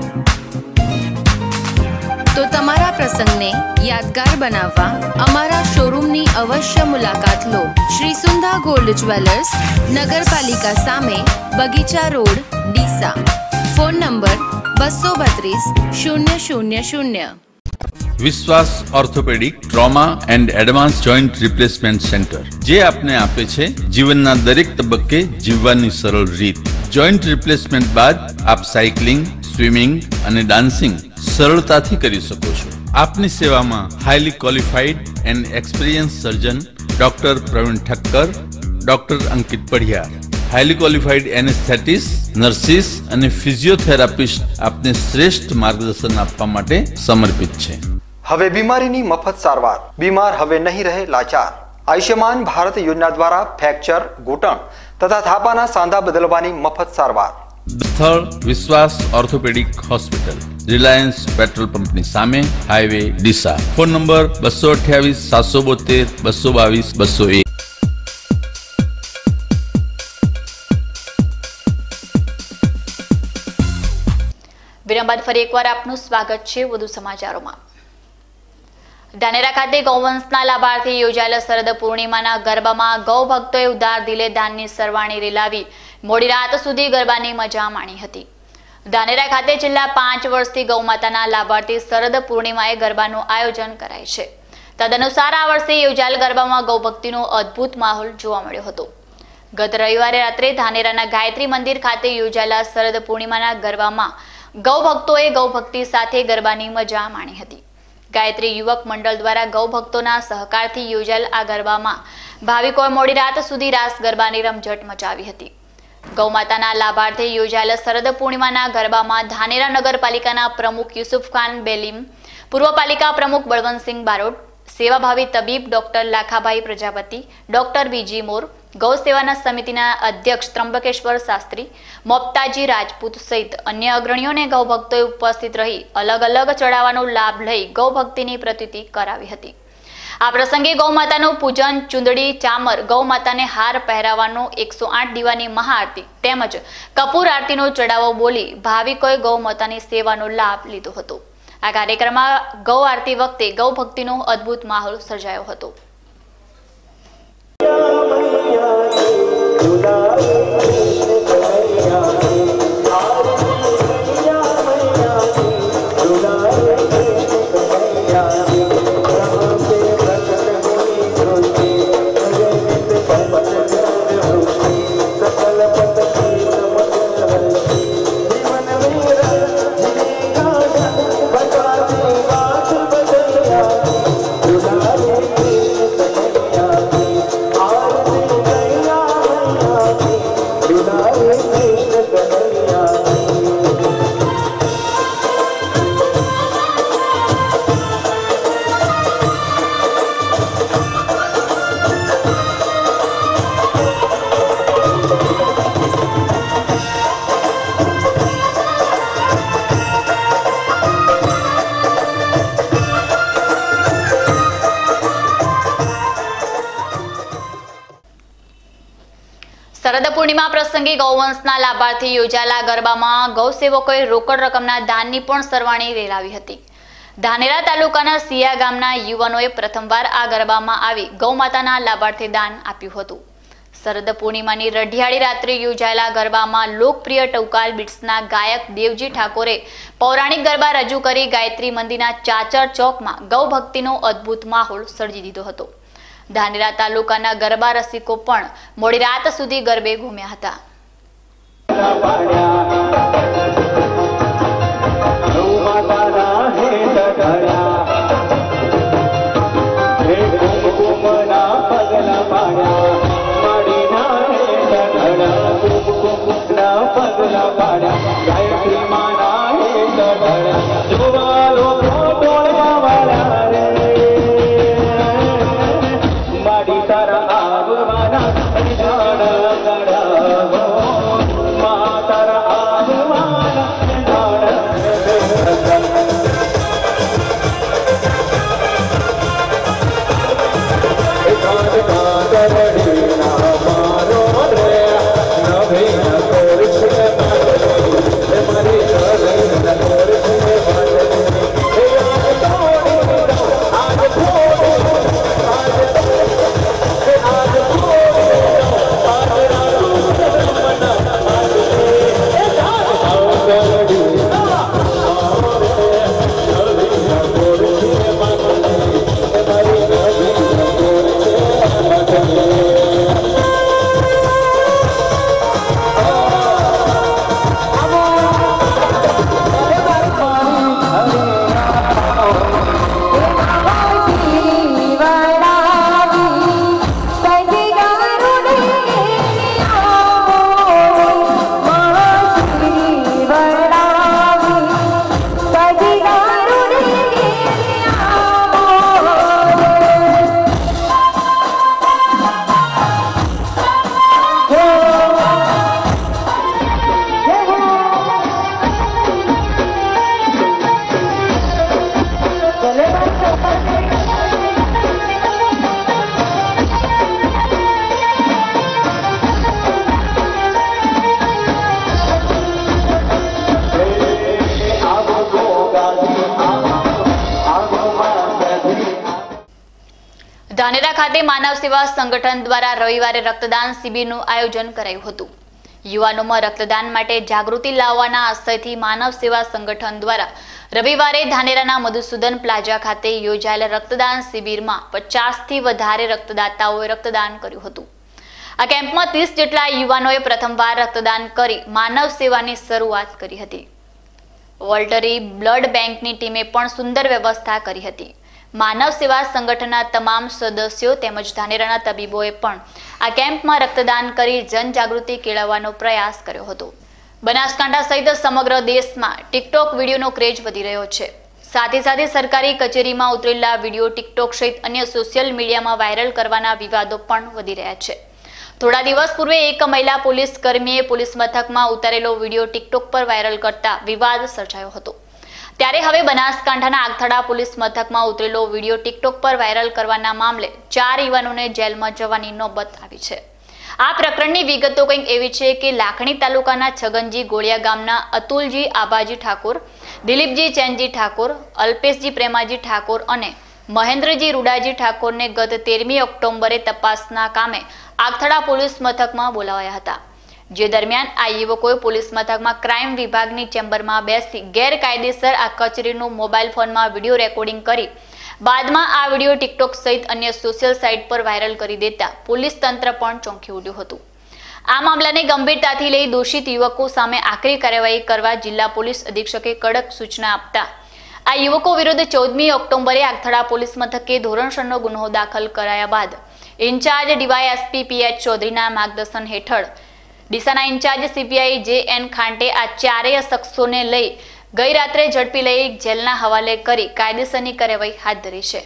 તો તમારા પ્રસંગને યાદગાર બનાવવા અમારા શોરૂમની અવશ્ય મુલાકાત લો. શ્રી સુંદા ગોલ્ડ જ્વેલર્સ, નગરપાલિકા સામે, બગીચા રોડ, ડીસા. ફોન નંબર બસો બત્રીસ શૂન્ય શૂન્ય શૂન્ય. Vishwas orthopaedic trauma and advance joint replacement centre, જે આપને આપે છે જીવનના દરેક તબક્કે જીવવાની સરળ રીત. જોઈન્ટ રિપ્લેસમેન્ટ બાદ આપ સાયકલિંગ, સ્વિમિંગ અને ડાન્સિંગ સરળતાથી કરી શકો છો. આપની સેવામાં highly qualified and experience surgeon doctor Pravin Thakkar, doctor Ankit Padhiyar, highly qualified anaesthetist, nurses અને ફિઝિયોથેરાપિસ્ટ આપને શ્રેષ્ઠ માર્ગદર્શન આપવા માટે સમર્પિત છે. હવે બીમારીની મફત સારવાર. બીમાર હવે નહીં રહે લાચાર. આયુષ્યમાન ભારત યોજના દ્વારા ફ્રેક્ચર, ઘૂંટણ તથા થાપાના સાંધા બદલવાની મફત સારવાર. સ્થળ વિશ્વાસ ઓર્થોપેડિક હોસ્પિટલ, રિલાયન્સ પેટ્રોલ પંપની સામે, હાઈવે ડીસા. ફોન નંબર બસો અઠ્યાવીસ સાતસો બોતેર બસો બાવીસ બસો એક. વિરામ બાદ ફરી એકવાર આપનું સ્વાગત છે વધુ સમાચારોમાં. ધાનેરા ખાતે ગૌવંશના લાભાર્થી યોજાયેલા શરદ પૂર્ણિમાના ગરબામાં ગૌ ભક્તોએ ઉદાર દિલે દાનની સરવાણી રેલાવી મોડી રાત સુધી ગરબાની મજા માણી હતી. ધાનેરા ખાતે છેલ્લા પાંચ વર્ષથી ગૌમાતાના લાભાર્થી શરદ પૂર્ણિમાએ ગરબાનું આયોજન કરાય છે. તદનુસાર આ વર્ષે યોજાયેલ ગરબામાં ગૌભક્તિનો અદ્ભુત માહોલ જોવા મળ્યો હતો. ગત રવિવારે રાત્રે ધાનેરાના ગાયત્રી મંદિર ખાતે યોજાયેલા શરદ પૂર્ણિમાના ગરબામાં ગૌ ભક્તોએ ગૌભક્તિ સાથે ગરબાની મજા માણી હતી. ગાયત્રી યુવક મંડળ દ્વારા ગૌ ભક્તોના સહકારથી યોજાયેલ આ ગરબામાં ભાવિકોએ મોડી રાત સુધી રાસ ગરબાની રમઝટ મચાવી હતી. ગૌમાતાના લાભાર્થે યોજાયેલ શરદ પૂર્ણિમાના ગરબામાં ધાનેરા નગરપાલિકાના પ્રમુખ યુસુફ ખાન બેલીમ, પૂર્વ પાલિકા પ્રમુખ બળવંતસિંહ બારોટ, સેવાભાવી તબીબ ડોક્ટર લાખાભાઈ પ્રજાપતિ, ડોક્ટર બીજી મોર, ગૌ સેવાના સમિતિના અધ્યક્ષ ત્રંબકેશ્વર શાસ્ત્રી, મોપતાજી રાજપૂત સહિત અન્ય અગ્રણીઓને ગૌભક્તોએ ઉપસ્થિત રહી અલગ અલગ ચડાવવાનો લાભ લઈ ગૌભક્તિની પ્રતીતિ કરાવી હતી. આ પ્રસંગે ગૌમાતાનું પૂજન, ચુંદડી, ચામર, ગૌમાતાને હાર પહેરાવાનો, એકસો આઠ દીવાની મહાઆરતી તેમજ કપૂર આરતીનો ચડાવો બોલી ભાવિકોએ ગૌમાતાની સેવાનો લાભ લીધો હતો. આ કાર્યક્રમમાં ગૌ આરતી વખતે ગૌભક્તિનો અદ્ભુત માહોલ સર્જાયો હતો. શરદ પૂર્ણિમા પ્રસંગે ગૌવંશના લાભાર્થી યોજાયેલા ગરબામાં ગૌસેવકોએ રોકડ રકમના દાનની પણ સરવાણી રેલાવી હતી. ધાનેરા તાલુકાના સિયા ગામના યુવાનોએ પ્રથમવાર આ ગરબામાં આવી ગૌમાતાના લાભાર્થે દાન આપ્યું હતું. શરદ પૂર્ણિમાની રઢિયાળી રાત્રે યોજાયેલા ગરબામાં લોકપ્રિય ટૌકાલ બીટ્સના ગાયક દેવજી ઠાકોરે પૌરાણિક ગરબા રજૂ કરી ગાયત્રી મંદિરના ચાચર ચોકમાં ગૌભક્તિનો અદ્ભુત માહોલ સર્જી દીધો હતો. ધાનેરા તાલુકાના ગરબા રસિકો પણ મોડી રાત સુધી ગરબે ઘૂમ્યા હતા. માતા ધાનેરા ખાતે માનવ સેવા સંગઠન દ્વારા રવિવારે રક્તદાન શિબિરનું આયોજન કરાયું હતું. યુવાનોમાં રક્તદાન માટે જાગૃતિ લાવવાના આશયથી માનવ સેવા સંગઠન દ્વારા રવિવારે ધાનેરાના મધુસૂદન પ્લાઝા ખાતે યોજાયેલ રક્તદાન શિબિરમાં પચાસ થી વધારે રક્તદાતાઓએ રક્તદાન કર્યું હતું. આ કેમ્પમાં ત્રીસ જેટલા યુવાનોએ પ્રથમવાર રક્તદાન કરી માનવ સેવાની શરૂઆત કરી હતી. વોલ્ટરી બ્લડ બેંકની ટીમે પણ સુંદર વ્યવસ્થા કરી હતી. માનવ સેવા સંગઠનના તમામ સદસ્યો તેમજ ધાનેરાના તબીબોએ પણ આ કેમ્પમાં રક્તદાન કરી જનજાગૃતિ કેળવવાનો પ્રયાસ કર્યો હતો. બનાસકાંઠા સહિત સમગ્ર દેશમાં ટિકટોક વિડીયોનો ક્રેઝ વધી રહ્યો છે. સાથે સાથે સરકારી કચેરીમાં ઉતરેલા વિડીયો ટિકટોક સહિત અન્ય સોશિયલ મીડિયામાં વાયરલ કરવાના વિવાદો પણ વધી રહ્યા છે. થોડા દિવસ પૂર્વે એક મહિલા પોલીસ કર્મીએ પોલીસ મથકમાં ઉતારેલો વિડીયો ટિકટોક પર વાયરલ કરતા વિવાદ સર્જાયો હતો. ત્યારે હવે બનાસકાંઠાના આગથડા પોલીસ મથકમાં ઉતરેલો વિડીયો ટિકટોક પર વાયરલ કરવાના મામલે ચાર યુવાનોને જેલમાં જવાની નોબત આવી છે. આ પ્રકરણની વિગતો કંઈક એવી છે કે લાખણી તાલુકાના છગનજી ગોળિયા ગામના અતુલજી આબાજી ઠાકોર, દિલીપજી ચેનજી ઠાકોર, અલ્પેશજી પ્રેમાજી ઠાકોર અને મહેન્દ્રજી રૂડાજી ઠાકોરને ગત તેરમી ઓક્ટોબરે તપાસના કામે આગથડા પોલીસ મથકમાં બોલાવાયા હતા. જે દરમિયાન આ યુવકોએ પોલીસ મથકમાં ક્રાઇમ વિભાગની ચેમ્બરમાં બેસી ગેરકાયદેસર આ કચેરીનું મોબાઈલ ફોનમાં વિડીયો રેકોર્ડિંગ કરી બાદમાં આ વિડીયો ટિકટોક સહિત અન્ય સોશિયલ સાઇટ પર વાયરલ કરી દેતા પોલીસ તંત્ર પણ ચોંકી ઉઠ્યું હતું. આ મામલાને ગંભીરતાથી લઈ દોષિત યુવકો સામે આકરી કાર્યવાહી કરવા જિલ્લા પોલીસ અધિક્ષકે કડક સૂચના આપતા આ યુવકો વિરુદ્ધ ચૌદમી ઓક્ટોબરે આગથડા પોલીસ મથકે ધોરણસરનો ગુનો દાખલ કરાયા બાદ ઇન્ચાર્જ ડીવાયએસપી પીએચ ચૌધરીના માર્ગદર્શન હેઠળ ડીસાના ઇન્ચાર્જ સીપીઆઈ જે એન ખાંટે આ ચારેય શખ્સોને લઈ ગઈ રાત્રે ઝડપી લઈ જેલના હવાલે કરી કાયદેસરની કાર્યવાહી હાથ ધરી છે.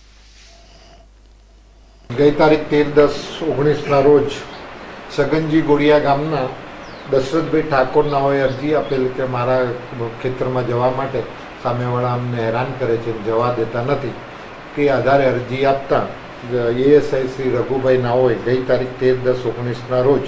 ગઈ તારીખ તેર દસ ઓગણીસના રોજ છગનજી ગોળિયા ગામના દશરથભાઈ ઠાકોર નાઓએ અરજી આપેલ કે મારા ખેતરમાં જવા માટે સામેવાળા અમને હેરાન કરે છે, જવા દેતા નથી. તે આધારે અરજી આપતા એએસઆઈ શ્રી રઘુભાઈ નાઓએ ગઈ તારીખ તેર દસ ઓગણીસના રોજ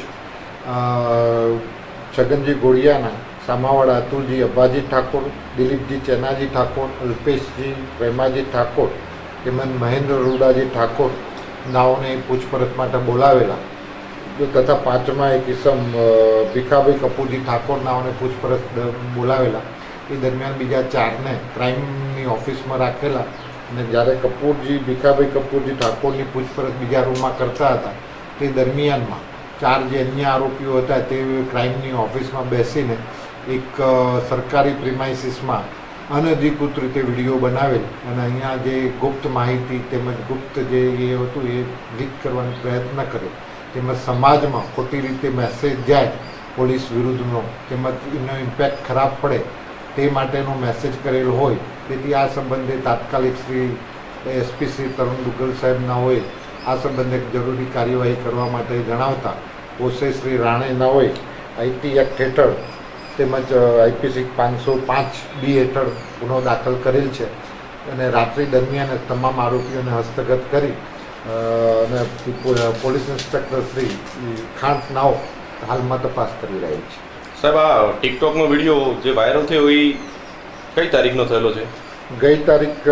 છગનજી ગોળિયાના સામાવાળા અતુલજી અબ્બાજી ઠાકોર, દિલીપજી ચેનાજી ઠાકોર, અલ્પેશજી પ્રેમાજી ઠાકોર તેમજ મહેન્દ્ર રૂડાજી ઠાકોર નાઓને પૂછપરછ માટે બોલાવેલા તથા પાંચમા એક ઇસમ ભીખાભાઈ કપૂરજી ઠાકોર નાઓને પૂછપરછ બોલાવેલા. એ દરમિયાન બીજા ચારને ક્રાઇમની ઓફિસમાં રાખેલા અને જ્યારે કપૂરજી ભીખાભાઈ કપૂરજી ઠાકોરની પૂછપરછ બીજા રૂમમાં કરતા હતા તે દરમિયાનમાં ચાર જે અન્ય આરોપીઓ હતા તે ક્રાઇમની ઓફિસમાં બેસીને એક સરકારી પ્રિમાઇસીસમાં અનધિકૃત રીતે વિડીયો બનાવેલ અને અહીંયા જે ગુપ્ત માહિતી તેમજ ગુપ્ત જે એ હતું એ લીક કરવાનો પ્રયત્ન કર્યો તેમજ સમાજમાં ખોટી રીતે મેસેજ જાય પોલીસ વિરુદ્ધનો તેમજ એનો ઇમ્પેક્ટ ખરાબ પડે તે માટેનો મેસેજ કરેલ હોય. તેથી આ સંબંધે તાત્કાલિક શ્રી એસપી શ્રી તરુણ દુગ્ગલ સાહેબના હોય આ સંબંધે જરૂરી કાર્યવાહી કરવા માટે જણાવતા ઓસે શ્રી રાણેના હોય આઈટી એક્ટ હેઠળ તેમજ આઈપીસી પાંચસો પાંચ બી હેઠળ ગુનો દાખલ કરેલ છે અને રાત્રિ દરમિયાન તમામ આરોપીઓને હસ્તગત કરી અને પોલીસ ઇન્સ્પેક્ટર શ્રી ખાંટ નાઓ હાલમાં તપાસ કરી રહી છે. સાહેબ, આ ટિકટોકનો વિડીયો જે વાયરલ થયો એ કઈ તારીખનો થયેલો છે? ગઈ તારીખ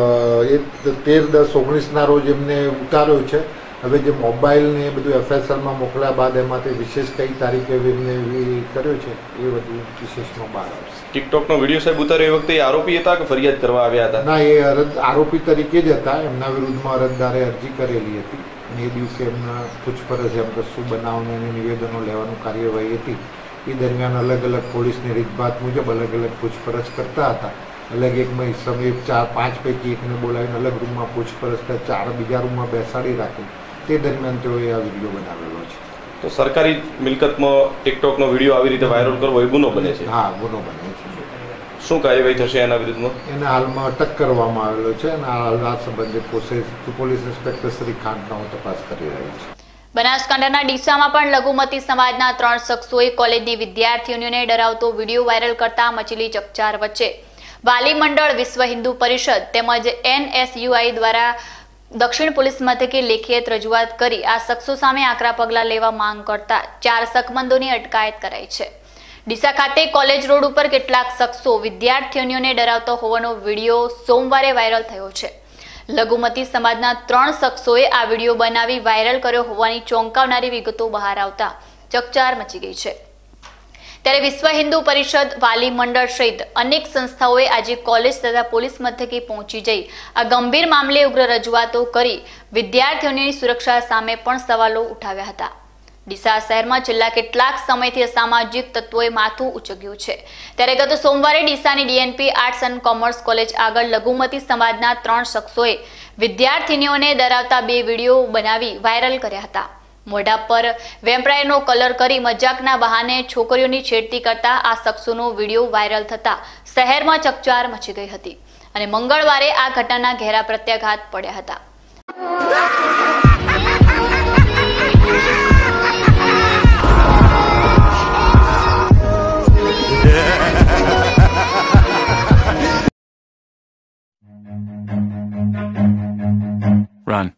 એ તેર દસ ઓગણીસના રોજ એમને ઉતાર્યો છે. હવે જે મોબાઈલ ને એ બધું એફએસએલમાં મોકલ્યા બાદ એમાંથી વિશેષ કઈ તારીખે એમને કર્યો છે એ બધું વિશેષમાં બહાર આવશે. ટિકટોકનો વિડીયો સાહેબ ઉતાર્યો એ વખતે આરોપી હતા કે ફરિયાદ કરવા આવ્યા હતા? ના, એ આરોપી તરીકે જ હતા. એમના વિરુદ્ધમાં અરજદારે અરજી કરેલી હતી અને એ દિવસે એમના પૂછપરછ એમ કશું બનાવને અને નિવેદનો લેવાનું કાર્યવાહી હતી. એ દરમિયાન અલગ અલગ પોલીસની રીતભાત મુજબ અલગ અલગ પૂછપરછ કરતા હતા. અલગ એકમાં સમય ચાર પાંચ પૈકી એકને બોલાવીને અલગ રૂમમાં પૂછપરછ કરતા ચાર બીજા રૂમમાં બેસાડી રાખી. તે દરમિયાન તેઓએ આ વિડીયો બનાવેલો છે. તો સરકારી મિલકતમાં ટિકટોકનો વિડીયો આવી રીતે વાયરલ કરવો એ ગુનો બને છે? હા, ગુનો બને છે. શું કાર્યવાહી થશે એના વિરુદ્ધમાં? એને હાલમાં અટક કરવામાં આવેલો છે અને આ સંબંધે પોલીસ ઇન્સ્પેક્ટર શ્રી ખાંટનાઓ તપાસ કરી રહી છે. બનાસકાંઠાના ડીસામાં પણ લઘુમતી સમાજના ત્રણ શખ્સોએ કોલેજની વિદ્યાર્થીઓને ડરાવતો વિડીયો વાયરલ કરતા મચેલી ચકચાર વચ્ચે વાલી મંડળ, વિશ્વ હિન્દુ પરિષદ તેમજ એનએસયુઆઈ દ્વારા દક્ષિણ પોલીસ મથકે લેખિત રજૂઆત કરી આ શખ્સો સામે આકરા પગલાં લેવા માંગ કરતા ચાર શકમંદોની અટકાયત કરાઈ છે. ડીસા ખાતે કોલેજ રોડ ઉપર કેટલાક શખ્સો વિદ્યાર્થીઓને ડરાવતો હોવાનો વિડીયો સોમવારે વાયરલ થયો છે. લઘુમતી સમાજના ત્રણ શખ્સોએ આ વિડીયો બનાવી વાયરલ કર્યો હોવાની ચોંકાવનારી વિગતો બહાર આવતા ચકચાર મચી ગઈ છે। ત્યારે વિશ્વ હિન્દુ પરિષદ, વાલી મંડળ સહિત અનેક સંસ્થાઓએ આજે કોલેજ તથા પોલીસ મથકે પહોંચી જઈ આ ગંભીર મામલે ઉગ્ર રજૂઆતો કરી વિદ્યાર્થીઓની સુરક્ષા સામે પણ સવાલો ઉઠાવ્યા હતા। ડીસા શહેરમાં છેલ્લા કેટલાક સમયથી અસામાજિક તત્વોએ માથું ઉચક્યું છે। ત્યારે ગત સોમવારે ડીસાની DNP arts and commerce college આગળ લઘુમતી સમાજના ત્રણ શખ્સોએ વિદ્યાર્થીનીઓને ડરાવતા બે વિડીયો બનાવી વાયરલ કર્યા હતા। મોઢા પર વેમ્પાયરનો કલર કરી મજાકના બહાને છોકરીઓની છેડતી કરતા આ શખ્સોનો વિડીયો વાયરલ થતા શહેરમાં ચકચાર મચી ગઈ હતી અને મંગળવારે આ ઘટનાના ઘેરા પ્રત્યાઘાત પડ્યા હતા। Run.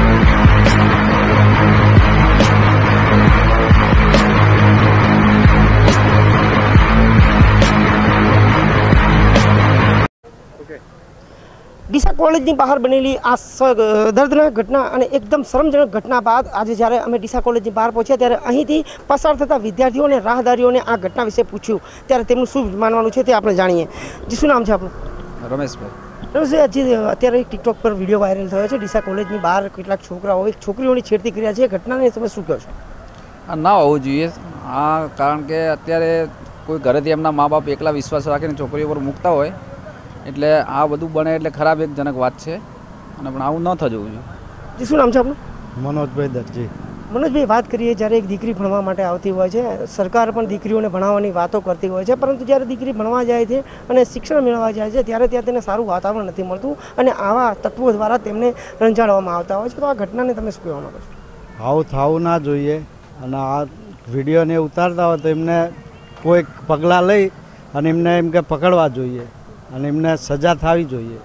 ડીસા કોલેજની બહાર બનેલી આ દર્દનાક ઘટના અને એકદમ શરમજનક ઘટના બાદ આજે જ્યારે અમે ડીસા કોલેજની બહાર પહોંચ્યા ત્યારે અહીંથી પસાર થતા વિદ્યાર્થીઓ અને રાહદારીઓને આ ઘટના વિશે પૂછ્યું ત્યારે તેમનું શું માનવાનું છે તે આપણે જાણીએ। જી, શું નામ છે આપનું? રમેશભાઈ। રમેશભાઈ, હજી અત્યારે ટિકટોક પર વિડીયો વાયરલ થયો છે ડીસા કોલેજની બહાર કેટલાક છોકરાઓ એક છોકરીઓની છેડતી કર્યા છે, ઘટનાને તમે શું કહો છો? આ ના હોવું જોઈએ આ, કારણ કે અત્યારે કોઈ ઘરેથી એમના મા બાપ એકલા વિશ્વાસ રાખીને છોકરીઓ પર મૂકતા હોય એટલે આ બધું બને એટલે ખરાબ એકજનક વાત છે અને પણ આવું ન થવું જોઈએ। જી, શું નામ છે આપનું? મનોજભાઈ દરજી। મનોજભાઈ, વાત કરીએ જ્યારે એક દીકરી ભણવા માટે આવતી હોય છે, સરકાર પણ દીકરીઓને ભણાવવાની વાતો કરતી હોય છે, પરંતુ જ્યારે દીકરી ભણવા જાય છે અને શિક્ષણ મેળવવા જાય છે ત્યારે ત્યાં તેને સારું વાતાવરણ નથી મળતું અને આવા તત્વો દ્વારા તેમને રંજાડવામાં આવતા હોય છે। તો આ ઘટનાને તમે શું કહેવા માંગો છો? આવું થવું ના જોઈએ અને આ વિડીયોને ઉતારતા હોય તો એમને કોઈક પગલાં લઈ અને એમને એમ કે પકડવા જોઈએ અને એમને સજા થવી જોઈએ,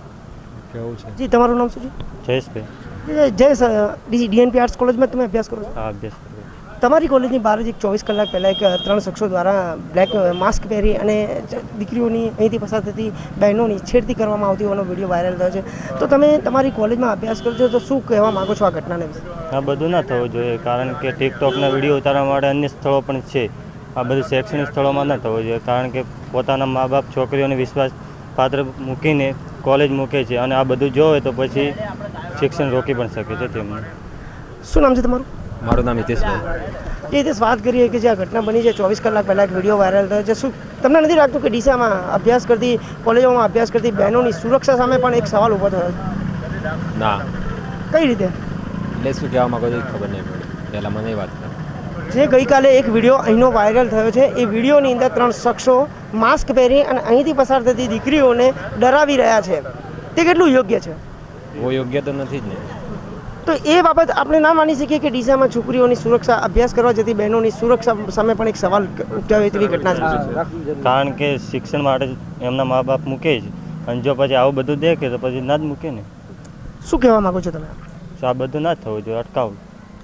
કેવું છે? જી, તમારું નામ શું છે? જયેશભાઈ। જયેશ, ડીએનપી આર્ટ્સ કોલેજમાં તમે અભ્યાસ કરો છો? હા, અભ્યાસ કરો। તમારી કોલેજની બહાર જ એક ચોવીસ કલાક પહેલાં એક ત્રણ શખ્સો દ્વારા બ્લેક માસ્ક પહેરી અને દીકરીઓની અહીંથી પસાર થતી બહેનોની છેડતી કરવામાં આવતી હોવાનો વિડીયો વાયરલ થયો છે। તો તમે તમારી કોલેજમાં અભ્યાસ કરો છો તો શું કહેવા માગો છો આ ઘટનાને વિશે? આ બધું ના થવું જોઈએ, કારણ કે ટિકટોકના વિડીયો ઉતારવા માટે અન્ય સ્થળો પણ છે, આ બધું શૈક્ષણિક સ્થળોમાં ન થવું જોઈએ, કારણ કે પોતાના મા બાપ છોકરીઓને વિશ્વાસ પાત્ર મૂકીને કોલેજ મૂકે છે અને આ બધું જોવે તો પછી શિક્ષણ રોકી પણ શકે છે તેમને। શું નામ છે તમારું? મારું નામ હિતેશભાઈ। એ હિતેશ, વાત કરીએ કે જે આ ઘટના બની છે ચોવીસ કલાક પહેલાં એક વિડીયો વાયરલ થયો છે, શું તમને નથી લાગતું કે ડીસામાં અભ્યાસ કરતી કોલેજોમાં અભ્યાસ કરતી બહેનોની સુરક્ષા સામે પણ એક સવાલ ઊભો થયો છે? ના। કઈ રીતે? એટલે શું કહેવા માંગો છો ખબર નહીં પડી, પહેલાં મને વાત કરો। જે ગઈકાલે એક વિડીયો અહીંનો વાયરલ થયો છે, એ વિડીયોની અંદર ત્રણ શખ્સો માસ્ક પહેરી અને અહીંથી પસાર થતી દીકરીઓને ડરાવી રહ્યા છે, તે કેટલું યોગ્ય છે? वो યોગ્ય તો નથી જ ને। તો એ બાબત આપણે ના માની શકીએ કે ડીસામાં છોકરીઓની સુરક્ષા, અભ્યાસ કરવા જતી બહેનોની સુરક્ષા સામે પણ એક સવાલ ઉઠાવે તેવી ઘટના છે, કારણ કે શિક્ષણ માટે એમના મા બાપ મૂકે છે અને જો પછી આવું બધું દેખે તો પછી ના જ મૂકે ને। શું કહેવા માંગો છો તમે? આ બધું ના થવું જોઈએ, અટકાવવું।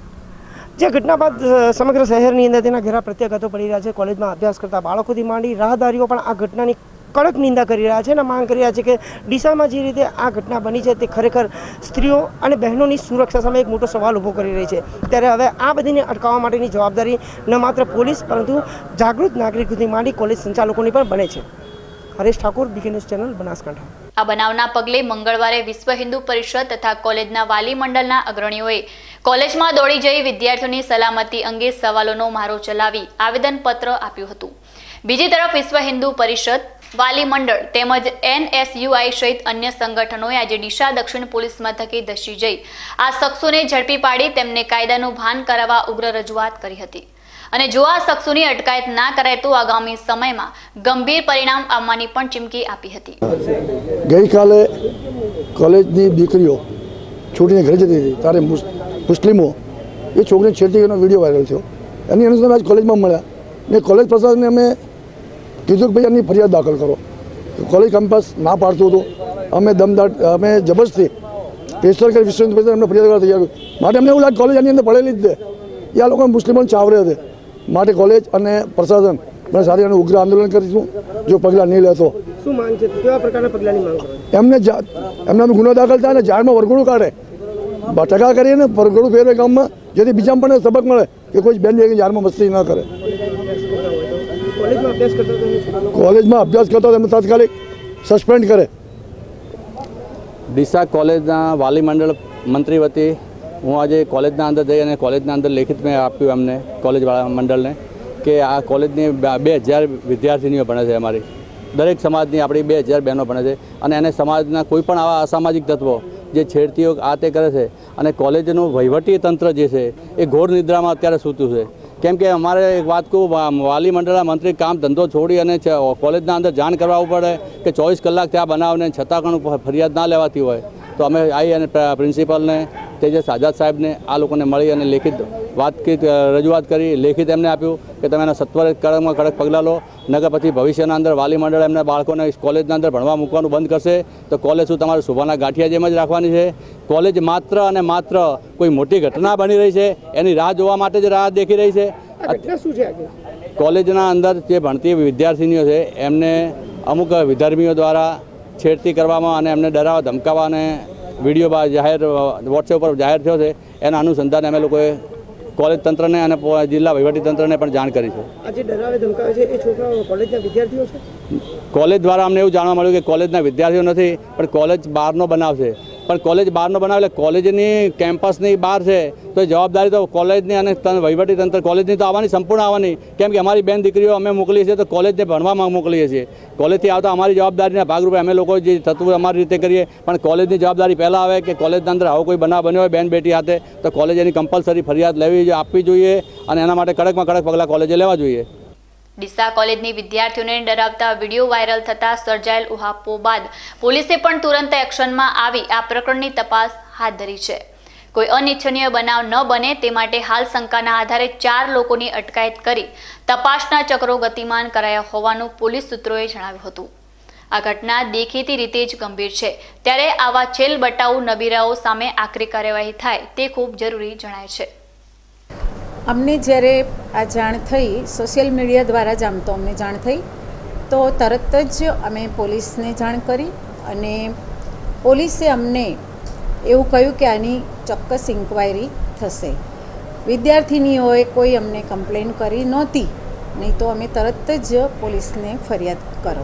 જે ઘટના બાદ સમગ્ર શહેરની અંદર તેના ઘેરા પ્રત્યાઘાતો પડી રહ્યા છે। કોલેજમાં અભ્યાસ કરતા બાળકોથી માંડી રાહદારીઓ પણ આ ઘટનાની કડક નિંદા કરી રહ્યા છે અને માંગ કરી રહ્યા છે કે ડીસામાં જે રીતે આ ઘટના બની છે તે ખરેખર સ્ત્રીઓ અને બહેનોની સુરક્ષા સામે એક મોટો સવાલ ઊભો કરી રહી છે। ત્યારે હવે આ બધીને અટકાવવા માટેની જવાબદારી ન માત્ર પોલીસ પરંતુ જાગૃત નાગરિકોથી માંડી કોલેજ સંચાલકોની પણ બને છે। Haresh Thakor, BK news channel, Banaskantha. આ બનાવના પગલે મંગળવારે વિશ્વ હિન્દુ પરિષદ તથા કોલેજના વાલી મંડળના અગ્રણીઓએ કોલેજમાં દોડી જઈ વિદ્યાર્થીઓની સલામતી અંગે સવાલોનો મારો ચલાવી આવેદનપત્ર આપ્યું હતું। બીજી તરફ વિશ્વ હિન્દુ પરિષદ, વાલી મંડળ તેમજ એનએસયુઆઈ સહિત અન્ય સંગઠનોએ આજે ડીસા દક્ષિણ પોલીસ મથકે ધસી જઈ આ શખ્સોને ઝડપી પાડી તેમને કાયદાનું ભાન કરાવવા ઉગ્ર રજૂઆત કરી હતી અને જો આ શખ્સોની અટકાયત ના કરાય તો આગામી સમયમાં ગંભીર પરિણામ આવવાની પણ ચીમકી આપી હતી। ગઈકાલે કોલેજની દીકરીઓ છોડીને ઘરે જતી હતી ત્યારે મુસ્લિમો એ છોકરીને છેડતીનો વિડીયો વાયરલ થયો, એની અનુસંધાને આજ કોલેજમાં મળ્યા ને કોલેજ પ્રશાસનને અમે કીધું કે ભાઈ એની ફરિયાદ દાખલ કરો। કોલેજ કેમ્પસ ના પાડતું હતું, અમે દમદાટ અમે જબરજસ્તી પેશર કરી વિશ્વ હિન્દુ એમને ફરિયાદ કરવા તૈયાર માટે અમને એવું લાગે કોલેજ એની અંદર ભણેલી જ છે, એ આ લોકો મુસ્લિમોને ચાવરે હતી માટે કોલેજ અને પ્રશાસન મને સાથે એનું ઉગ્ર આંદોલન કરીશું જો પગલાં નહીં લેતો. શું માંગ છે? કેવા પ્રકારના પગલાંની માંગ કરો? એમને એમના ગુનો દાખલ થાય ને જાહેરમાં વરઘોડું કાઢે, ટકા કરીએ ને વરઘોડું ફેરવે ગામમાં, જેથી બીજામાં પણ સબક મળે કે કોઈ બેન જાહેરમાં મસ્તી ન કરે. કોલેજમાં અભ્યાસ કરતા કોલેજમાં અભ્યાસ કરતા એમને તાત્કાલિક સસ્પેન્ડ કરે. ડીસા કોલેજના વાલી મંડળ મંત્રી વતી હું આજે કોલેજના અંદર જઈ અને કોલેજના અંદર લેખિત મેં આપ્યું એમને કોલેજવાળા મંડળને કે આ કોલેજની બે હજાર વિદ્યાર્થીનીઓ ભણે છે, અમારી દરેક સમાજની આપણી બે હજાર બહેનો ભણે છે અને એને સમાજના કોઈ પણ આવા અસામાજિક તત્વો જે છેડતીઓ આ તે કરે છે અને કોલેજનું વહીવટી તંત્ર જે છે એ ઘોર નિદ્રામાં અત્યારે સૂતું છે. કેમ કે અમારે એક વાત કહું, વાલી મંડળના મંત્રી કામ ધંધો છોડી અને કોલેજના અંદર જાણ કરવા પડે કે ચોવીસ કલાક ત્યાં બનાવને છતાં પણ ફરિયાદ ના લેવાતી હોય તો અમે આવી અને પ્રિન્સિપલને તેજસ આઝાદ સાહેબને આ લોકોને મળી અને લેખિત વાતચીત રજૂઆત કરી, લેખિત એમને આપ્યું કે તમે એના સત્વરે કડકમાં કડક પગલાં લો, નગર પછી ભવિષ્યના અંદર વાલી મંડળ એમના બાળકોને કોલેજના અંદર ભણવા મૂકવાનું બંધ કરશે તો કોલેજ શું તમારે શોભાના ગાંઠિયા જેમ જ રાખવાની છે? કોલેજ માત્ર અને માત્ર કોઈ મોટી ઘટના બની રહી છે એની રાહ જોવા માટે જ રાહ દેખી રહી છે. કોલેજના અંદર જે ભણતી વિદ્યાર્થીનીઓ છે એમને અમુક વિધર્મીઓ દ્વારા છેડતી કરવામાં અને એમને ડરાવવા ધમકાવવા અને વિડીયો જાહેર વોટ્સએપ પર જાહેર થયો છે, એના અનુસંધાને અમે લોકોએ કોલેજ તંત્રને અને જિલ્લા વહીવટી તંત્રને પણ જાણ કરી છે. આજે ડરાવે ધમકાવે છે એ છોકરાઓ કોલેજના વિદ્યાર્થીઓ છે? કોલેજ દ્વારા અમને એવું જાણવા મળ્યું કે કોલેજના વિદ્યાર્થીઓ નથી પણ કોલેજ બહારનો બનાવ છે, પણ કોલેજ બહારનો બનાવ એટલે કોલેજની કેમ્પસની બહાર છે તો જવાબદારી તો કોલેજની અને વહીવટી તંત્ર કોલેજની તો આવવાની સંપૂર્ણ આવવાની. કેમ કે અમારી બેન દીકરીઓ અમે મોકલીએ છીએ તો કોલેજને ભણવામાં મોકલીએ છીએ, કોલેજથી આવતા અમારી જવાબદારીના ભાગરૂપે અમે લોકો જે થતું અમારી રીતે કરીએ, પણ કોલેજની જવાબદારી પહેલાં આવે કે કોલેજના અંદર આવો કોઈ બનાવ બન્યો હોય બેન બેટી હાથે તો કોલેજ એની કમ્પલસરી ફરિયાદ લેવી આપવી જોઈએ અને એના માટે કડકમાં કડક પગલાં કોલેજે લેવા જોઈએ. ડીસા કોલેજની વિદ્યાર્થીઓને ડરાવતા વિડીયો વાયરલ થતા સર્જાયેલ ઉહાપો બાદ પોલીસે પણ તુરંત એક્શનમાં આવી આ પ્રકરણની તપાસ હાથ ધરી છે. કોઈ અનિચ્છનીય બનાવ ન બને તે માટે હાલ શંકાના આધારે ચાર લોકોની અટકાયત કરી તપાસના ચક્રો ગતિમાન કરાયા હોવાનું પોલીસ સૂત્રોએ જણાવ્યું હતું. આ ઘટના દેખીતી રીતે જ ગંભીર છે ત્યારે આવા છેલ બટાઉ નબીરાઓ સામે આકરી કાર્યવાહી થાય તે ખૂબ જરૂરી જણાય છે. અમને જ્યારે આ જાણ થઈ સોશિયલ મીડિયા દ્વારા જ આમ તો અમને જાણ થઈ તો તરત જ અમે પોલીસને જાણ કરી અને પોલીસે અમને એવું કહ્યું કે આની ચોક્કસ ઇન્ક્વાયરી થશે. વિદ્યાર્થીનીઓએ કોઈ અમને કમ્પ્લેન કરી નહોતી, નહીં તો અમે તરત જ પોલીસને ફરિયાદ કરો.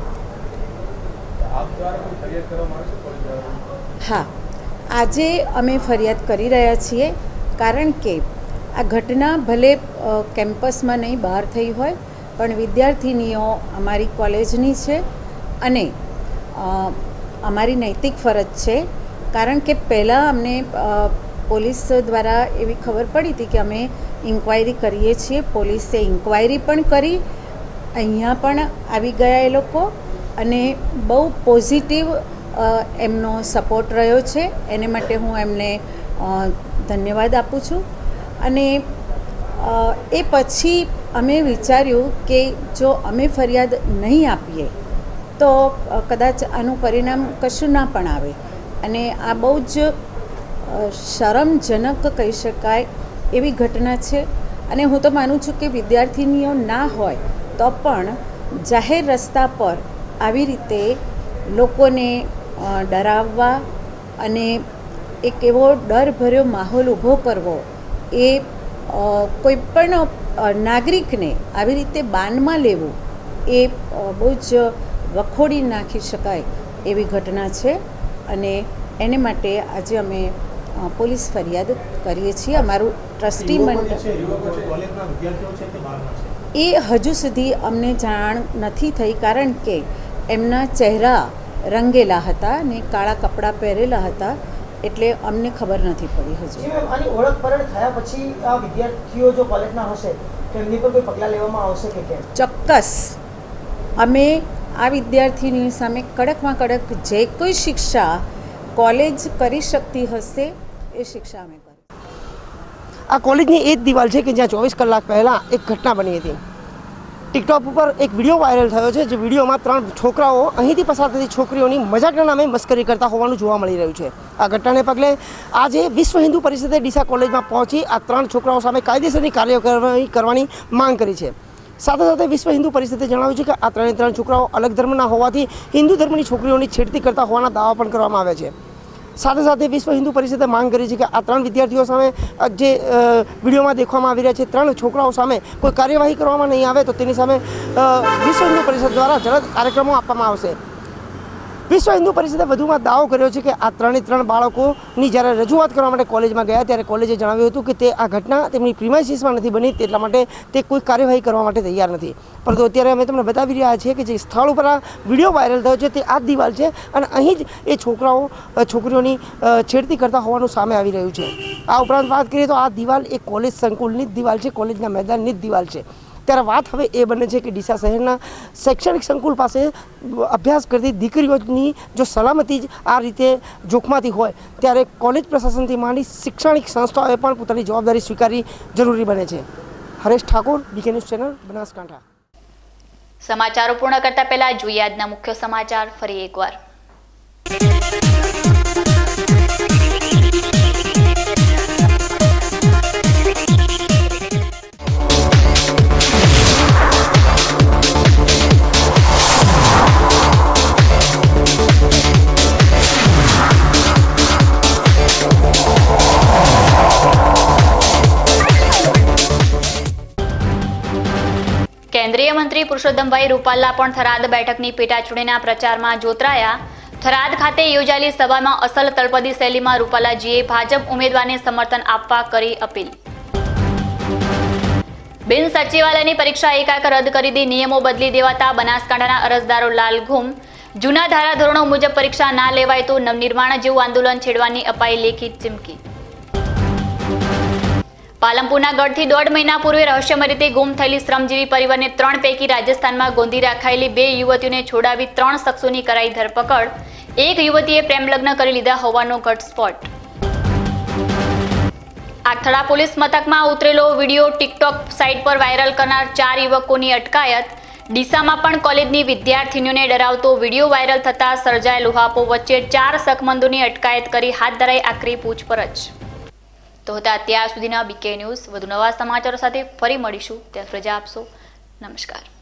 હા, આજે અમે ફરિયાદ કરી રહ્યા છીએ કારણ કે આ ઘટના ભલે કેમ્પસમાં નહીં બહાર થઈ હોય પણ વિદ્યાર્થીનીઓ અમારી કોલેજની છે અને અમારી નૈતિક ફરજ છે. કારણ કે પહેલાં અમને પોલીસ દ્વારા એવી ખબર પડી હતી કે અમે ઇન્ક્વાયરી કરીએ છીએ, પોલીસે ઇન્ક્વાયરી પણ કરી, અહીંયા પણ આવી ગયા એ લોકો અને બહુ પોઝિટિવ એમનો સપોર્ટ રહ્યો છે, એને માટે હું એમને ધન્યવાદ આપું છું. અને એ પછી અમે વિચાર્યું કે જો અમે ફરિયાદ નહીં આપીએ તો કદાચ આનું પરિણામ કશું ના પણ આવે અને આ બહુ જ શરમજનક કહી શકાય એવી ઘટના છે. અને હું તો માનું છું કે વિદ્યાર્થીનીઓ ના હોય તો પણ જાહેર રસ્તા પર આવી રીતે લોકોને ડરાવવા અને એક એવો ડરભર્યો માહોલ ઊભો કરવો એ કોઈ પણ નાગરિકને આવી રીતે બાનમાં લેવું એ બહુ જ વખોડી નાખી શકાય એવી ઘટના છે અને એને માટે આજે અમે પોલીસ ફરિયાદ કરીએ છીએ. અમારું ટ્રસ્ટી મંડળ એ હજુ સુધી અમને જાણ નથી થઈ કારણ કે એમના ચહેરા રંગેલા હતા ને કાળા કપડાં પહેરેલા હતા એટલે અમને ખબર નથી પડી હજુ. આની ઓળખ પરખ થયા પછી આ વિદ્યાર્થીઓ જો કોલેજના હશે તો એમની પર કોઈ પગલાં લેવામાં આવશે કે કેમ? ચોક્કસ અમે આ વિદ્યાર્થીની સામે કડકમાં કડક જે કોઈ શિક્ષા કોલેજ કરી શકતી હશે એ શિક્ષા અમે કરી. આ કોલેજની એ જ દિવાલ છે કે જ્યાં ચોવીસ કલાક પહેલાં એક ઘટના બની હતી. ટિકટોક ઉપર એક વિડીયો વાયરલ થયો છે જે વિડીયોમાં ત્રણ છોકરાઓ અહીંથી પસાર થતી છોકરીઓની મજાકના નામે મસ્કરી કરતા હોવાનું જોવા મળી રહ્યું છે. આ ઘટનાને પગલે આજે વિશ્વ હિન્દુ પરિષદે ડીસા કોલેજમાં પહોંચી આ ત્રણ છોકરાઓ સામે કાયદેસરની કાર્યવાહી કરવાની માંગ કરી છે. સાથે સાથે વિશ્વ હિન્દુ પરિષદે જણાવ્યું છે કે આ ત્રણે ત્રણ છોકરાઓ અલગ ધર્મના હોવાથી હિન્દુ ધર્મની છોકરીઓની છેડતી કરતા હોવાના દાવા પણ કરવામાં આવ્યા છે। સાથે સાથે વિશ્વ હિન્દુ પરિષદે માંગ કરી છે કે આ ત્રણ વિદ્યાર્થીઓ સામે જે વિડીયોમાં દેખવામાં આવી રહ્યા છે ત્રણ છોકરાઓ સામે કોઈ કાર્યવાહી કરવામાં નહીં આવે તો તેની સામે વિશ્વ હિન્દુ પરિષદ દ્વારા જલદ કાર્યક્રમો આપવામાં આવશે। વિશ્વ હિન્દુ પરિષદે વધુમાં દાવો કર્યો છે કે આ ત્રણે ત્રણ બાળકોની જ્યારે રજૂઆત કરવા માટે કોલેજમાં ગયા ત્યારે કોલેજે જણાવ્યું હતું કે તે આ ઘટના તેમની પ્રિમાઇસીસમાં નથી બની તેટલા માટે તે કોઈ કાર્યવાહી કરવા માટે તૈયાર નથી। પરંતુ અત્યારે અમે તમને બતાવી રહ્યા છીએ કે જે સ્થળ ઉપર આ વિડીયો વાયરલ થયો છે તે આ જ દિવાલ છે અને અહીં જ એ છોકરાઓ છોકરીઓની છેડતી કરતા હોવાનું સામે આવી રહ્યું છે। આ ઉપરાંત વાત કરીએ તો આ દિવાલ એ કોલેજ સંકુલની જ દિવાલ છે, કોલેજના મેદાનની જ દિવાલ છે। ત્યારે વાત હવે એ બને છે કે ડીસા શહેરના શૈક્ષણિક સંકુલ પાસે અભ્યાસ કરતી દીકરીઓની જો સલામતી જ આ રીતે જોખમાતી હોય ત્યારે કોલેજ પ્રશાસનથી માંડી શૈક્ષણિક સંસ્થાઓએ પણ પોતાની જવાબદારી સ્વીકારવી જરૂરી બને છે। Haresh Thakor, BK news channel, Banaskantha. સમાચારો પૂર્ણ કરતા પહેલા જોઈએ આજના મુખ્ય સમાચાર ફરી એકવાર। કેન્દ્રીય મંત્રી પુરુષોત્તમભાઈ રૂપાલા પણ થરાદ બેઠકની પેટા ચૂંટણીના પ્રચારમાં જોતરાયા। થરાદ ખાતે યોજાયેલી સભામાં અસલ તળપદી શૈલીમાં રૂપાલાજીએ ભાજપ ઉમેદવારને સમર્થન આપવા કરી અપીલ। બિન સચિવાલયની પરીક્ષા એકાએક રદ કરી દી, નિયમો બદલી દેવાતા બનાસકાંઠાના અરજદારો લાલઘુમ। જૂના ધારાધોરણો મુજબ પરીક્ષા ના લેવાય તો નવનિર્માણ જેવું આંદોલન છેડવાની અપાઈ લેખિત ચીમકી। પાલનપુરના ગઢથી દોઢ મહિના પૂર્વે રહસ્યમય રીતે ગુમ થયેલી શ્રમજીવી પરિવારને ત્રણ પૈકી રાજસ્થાનમાં ગોંધી રાખાયેલી બે યુવતીઓને છોડાવી ત્રણ શખ્સોની કરાઈ ધરપકડ। એક યુવતીએ પ્રેમલગ્ન કરી લીધા હોવાનો ઘટસ્ફોટ। આખથડા પોલીસ મથકમાં ઉતરેલો વિડીયો ટિકટોક સાઇટ પર વાયરલ કરનાર ચાર યુવકોની અટકાયત। ડીસામાં પણ કોલેજની વિદ્યાર્થીનીઓને ડરાવતો વિડીયો વાયરલ થતા સર્જાયેલ ઉહાપો વચ્ચે ચાર શકમંદોની અટકાયત કરી હાથ ધરાઈ આકરી પૂછપરછ। તો હતા અત્યાર સુધીના બીકે ન્યૂઝ। વધુ નવા સમાચારો સાથે ફરી મળીશું, ત્યાં રજા આપશો। નમસ્કાર।